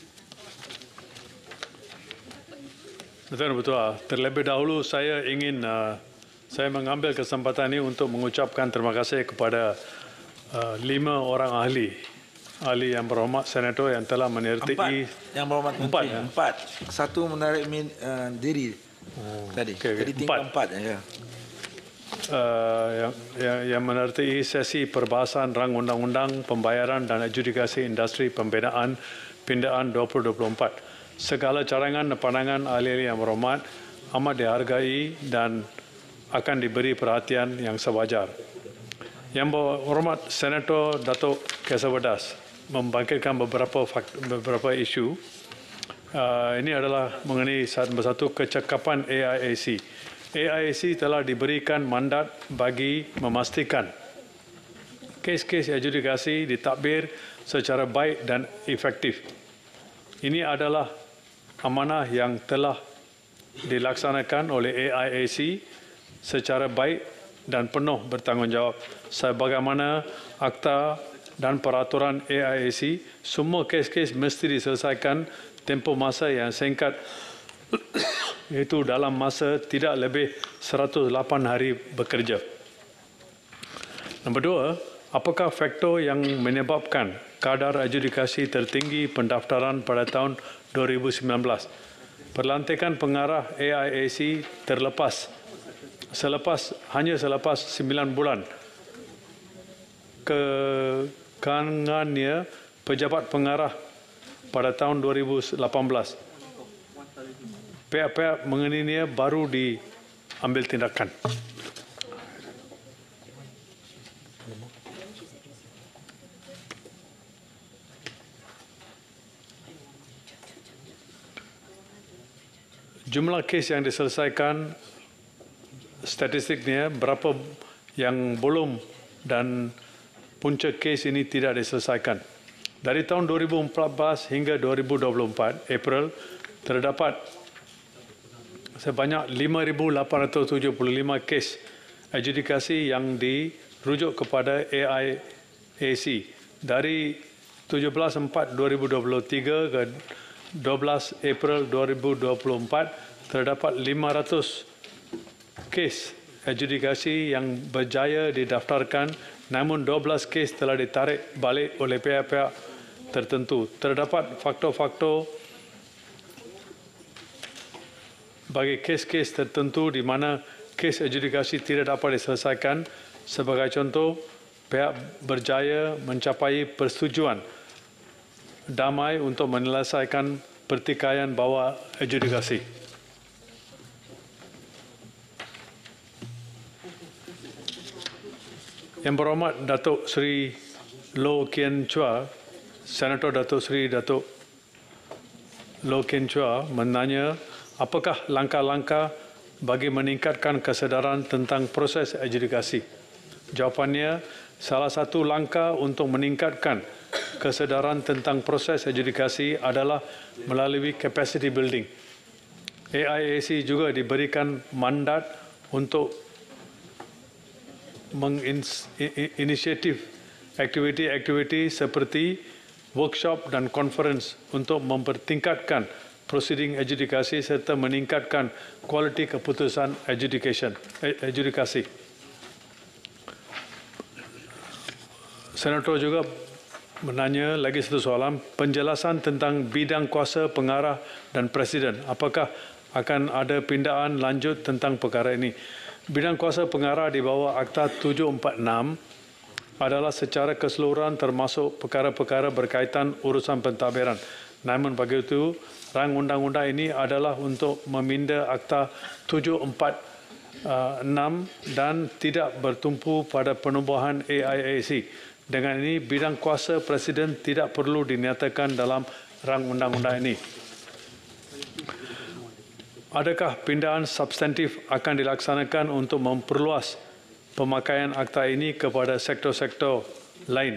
Datuk Yang di-Pertua, terlebih dahulu saya ingin uh, saya mengambil kesempatan ini untuk mengucapkan terima kasih kepada uh, lima orang ahli, ahli Yang Berhormat Senator yang telah menyertai. Empat Yang Berhormat Menteri. Empat, ya? Empat. Satu menarik min, uh, diri oh, tadi. Okay, Jadi tinggal empat. empat ya. Uh, yang, yang, yang menyertai sesi perbahasan rang undang-undang pembayaran dan adjudikasi industri pembinaan pindaan dua ribu dua puluh empat. Segala carangan dan pandangan ahli-ahli yang berhormat amat dihargai dan akan diberi perhatian yang sewajar. Yang berhormat Senator Datuk Kesawadas membangkitkan beberapa faktor, beberapa isu. Uh, ini adalah mengenai satu satu kecakapan A I A C. A I A C telah diberikan mandat bagi memastikan kes-kes adjudikasi ditadbir secara baik dan efektif. Ini adalah amanah yang telah dilaksanakan oleh A I A C secara baik dan penuh bertanggungjawab. Sebagaimana akta dan peraturan A I A C, semua kes-kes mesti diselesaikan tempoh masa yang singkat, iaitu dalam masa tidak lebih seratus lapan hari bekerja. Nombor dua, apakah faktor yang menyebabkan kadar adjudikasi tertinggi pendaftaran pada tahun dua ribu sembilan belas? Perlantikan pengarah A I A C terlepas selepas hanya selepas sembilan bulan kekangannya pejabat pengarah pada tahun dua ribu lapan belas. Pihak-pihak mengenainya baru diambil tindakan. Jumlah kes yang diselesaikan, statistiknya berapa yang belum dan punca kes ini tidak diselesaikan. Dari tahun dua ribu empat belas hingga dua ribu dua puluh empat, April, terdapat sebanyak lima ribu lapan ratus tujuh puluh lima kes adjudikasi yang dirujuk kepada A I A C. Dari tujuh belas empat dua ribu dua puluh tiga ke dua belas April dua ribu dua puluh empat, terdapat lima ratus kes adjudikasi yang berjaya didaftarkan, namun dua belas kes telah ditarik balik oleh pihak-pihak tertentu. Terdapat faktor-faktor bagi kes-kes tertentu di mana kes adjudikasi tidak dapat diselesaikan. Sebagai contoh, pihak berjaya mencapai persetujuan damai untuk menyelesaikan pertikaian bawah adjudikasi. Yang Berhormat Datuk Seri Low Kian Chua, Senator Datuk Seri Datuk Low Kian Chua menanya apakah langkah-langkah bagi meningkatkan kesedaran tentang proses adjudikasi. Jawapannya, salah satu langkah untuk meningkatkan kesedaran tentang proses adjudikasi adalah melalui capacity building. A I A C juga diberikan mandat untuk menginisiatif aktiviti-aktiviti seperti workshop dan conference untuk mempertingkatkan proceeding adjudikasi serta meningkatkan kualiti keputusan adjudication, adjudikasi. Senator juga menanya lagi satu soalan, penjelasan tentang bidang kuasa pengarah dan presiden. Apakah akan ada pindaan lanjut tentang perkara ini? Bidang kuasa pengarah di bawah Akta tujuh empat enam adalah secara keseluruhan termasuk perkara-perkara berkaitan urusan pentadbiran. Namun bagi itu, rang undang-undang ini adalah untuk meminda Akta tujuh empat enam dan tidak bertumpu pada penubuhan A I A C. Dengan ini, bidang kuasa Presiden tidak perlu dinyatakan dalam rang undang-undang ini. Adakah pindaan substantif akan dilaksanakan untuk memperluas pemakaian akta ini kepada sektor-sektor lain?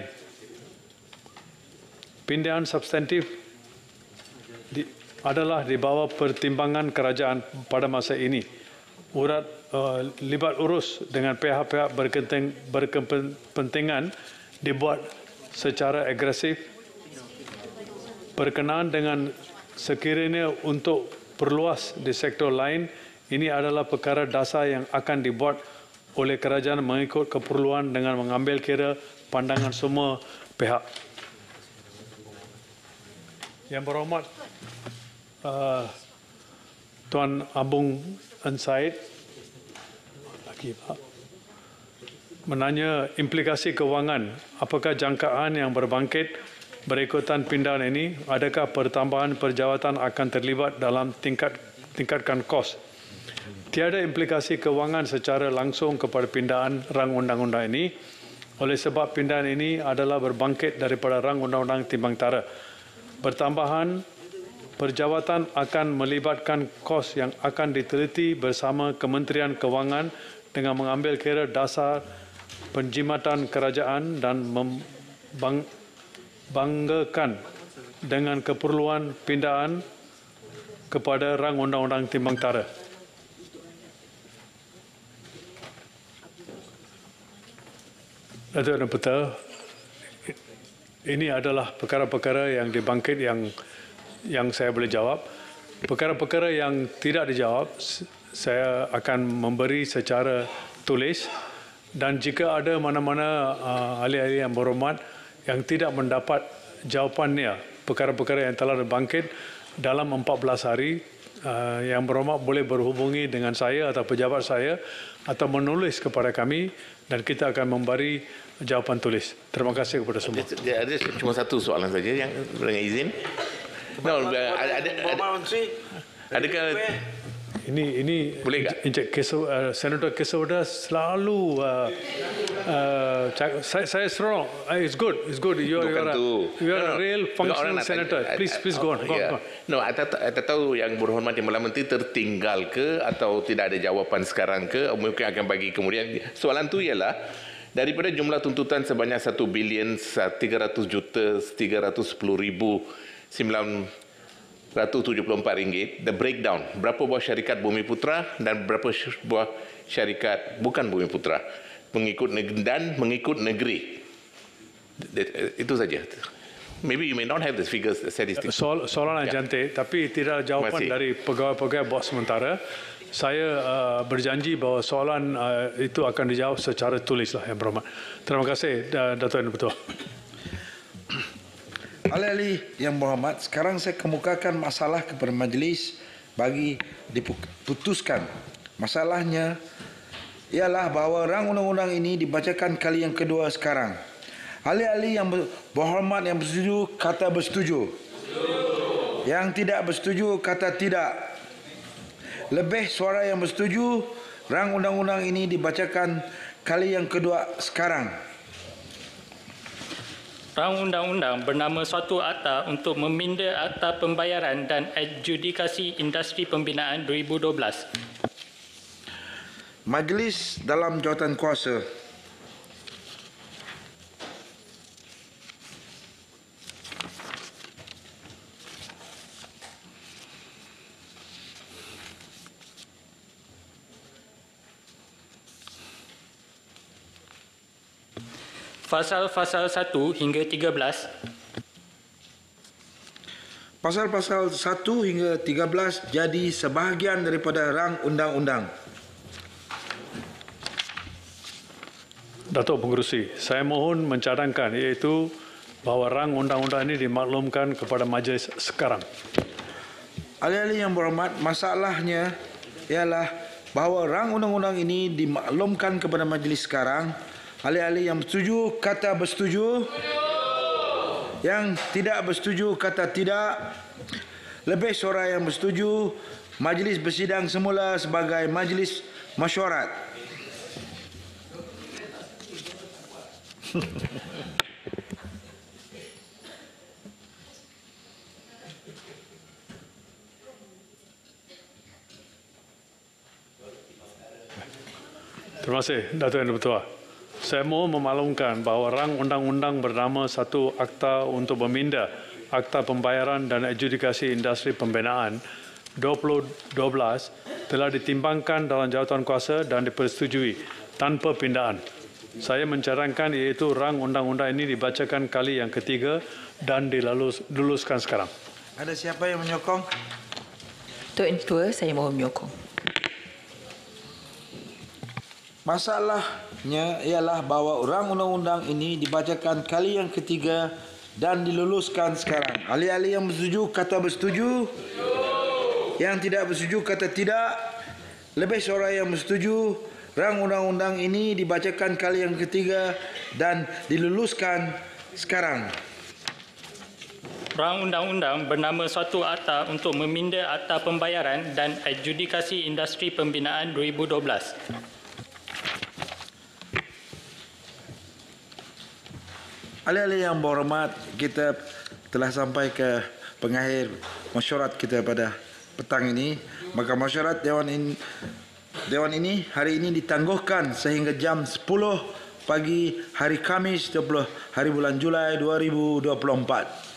Pindaan substantif di, adalah di bawah pertimbangan kerajaan pada masa ini. Urat uh, libat urus dengan pihak-pihak berkepentingan dibuat secara agresif berkenaan dengan sekiranya untuk perluas di sektor lain, ini adalah perkara dasar yang akan dibuat oleh kerajaan mengikut keperluan dengan mengambil kira pandangan semua pihak. Yang berhormat uh, Tuan Abung Ansaid lagi Pak menanya implikasi kewangan, apakah jangkaan yang berbangkit berikutan pindaan ini, adakah pertambahan perjawatan akan terlibat dalam tingkat tingkatkan kos? Tiada implikasi kewangan secara langsung kepada pindaan rang undang-undang ini, oleh sebab pindaan ini adalah berbangkit daripada rang undang-undang timbang tara. Pertambahan perjawatan akan melibatkan kos yang akan diteliti bersama Kementerian Kewangan dengan mengambil kira dasar penjimatan kerajaan dan membang banggakan dengan keperluan pindaan kepada rang undang-undang timbang tara. Datuk dan Peta, ini adalah perkara-perkara yang dibangkit yang yang saya boleh jawab. Perkara-perkara yang tidak dijawab, saya akan memberi secara tulis, dan jika ada mana-mana uh, ahli-ahli yang berhormat yang tidak mendapat jawapannya, perkara-perkara yang telah dibangkit dalam empat belas hari, uh, yang berhormat boleh berhubungi dengan saya atau pejabat saya atau menulis kepada kami dan kita akan memberi jawapan tulis. Terima kasih kepada semua. Ada, ada cuma satu soalan saja yang dengan izin. No, ada, ada, ada, adakah ini ini Encik Kesav, uh, Senator Kesawada selalu uh, uh, saya, saya strong. Uh, it's good, it's good. You are, you are, a, you are no, no. a real functional senator. Tanya, please, please go on. Go, yeah. go on. No, saya tahu yang berhormat yang Perdana Menteri tertinggal ke atau tidak ada jawapan sekarang ke, mungkin akan bagi kemudian. Soalan tu ialah daripada jumlah tuntutan sebanyak satu bilion tiga ratus juta tiga ratus sepuluh ribu sembilan ratus tujuh puluh empat ringgit, the breakdown, berapa buah syarikat Bumiputra dan berapa buah syarikat bukan Bumiputra, mengikut negeri dan mengikut negeri. Itu saja. Maybe you may not have the figures, the statistics. Soal, soalan yang yeah. cantik, tapi tidak jawapan Masih. dari pegawai-pegawai bos sementara. Saya uh, berjanji bahawa soalan uh, itu akan dijawab secara tulis lah, yang berhormat. Terima kasih, Datuk Yang Betul. Ahli-ahli yang berhormat, sekarang saya kemukakan masalah kepada majlis bagi diputuskan. Masalahnya ialah bahawa rang undang-undang ini dibacakan kali yang kedua sekarang. Ahli-ahli yang berhormat yang bersetuju kata bersetuju. Yang tidak bersetuju kata tidak. Lebih suara yang bersetuju, rang undang-undang ini dibacakan kali yang kedua sekarang. Rang undang-undang bernama suatu akta untuk meminda Akta Pembayaran dan Adjudikasi Industri Pembinaan dua ribu dua belas. Majlis dalam jawatan kuasa. Fasal-fasal satu hingga tiga belas. Pasal-pasal satu hingga tiga belas jadi sebahagian daripada rang undang-undang. Datuk Pengerusi, saya mohon mencadangkan iaitu bahawa rang undang-undang ini dimaklumkan kepada majlis sekarang. Ahli-ahli yang berhormat, masalahnya ialah bahawa rang undang-undang ini dimaklumkan kepada majlis sekarang. Ahli-ahli yang bersetuju kata bersetuju. Yang tidak bersetuju kata tidak. Lebih suara yang bersetuju, majlis bersidang semula sebagai majlis mesyuarat. Terima kasih, Datuk Yang Dipertua. Saya mohon memaklumkan bahawa rang undang-undang bernama satu Akta untuk meminda Akta Pembayaran dan Adjudikasi Industri Pembinaan dua ribu dua belas telah ditimbangkan dalam jawatankuasa dan dipersetujui tanpa pindaan. Saya mencadangkan iaitu rang undang-undang ini dibacakan kali yang ketiga dan diluluskan sekarang. Ada siapa yang menyokong? Datuk Yang Dipertua, saya mohon menyokong. Masalahnya ialah bahawa rang undang-undang ini dibacakan kali yang ketiga dan diluluskan sekarang. Ahli-ahli yang bersetuju kata bersetuju. Yang tidak bersetuju kata tidak. Lebih suara yang bersetuju. Rang undang-undang ini dibacakan kali yang ketiga dan diluluskan sekarang. Rang undang-undang bernama suatu akta untuk meminda Akta Pembayaran dan Adjudikasi Industri Pembinaan dua ribu dua belas. Ahli-ahli yang berhormat, kita telah sampai ke pengakhir mesyuarat kita pada petang ini. Maka mesyuarat Dewan ini, Dewan ini hari ini ditangguhkan sehingga jam sepuluh pagi hari Khamis dua puluh hari bulan Julai dua ribu dua puluh empat.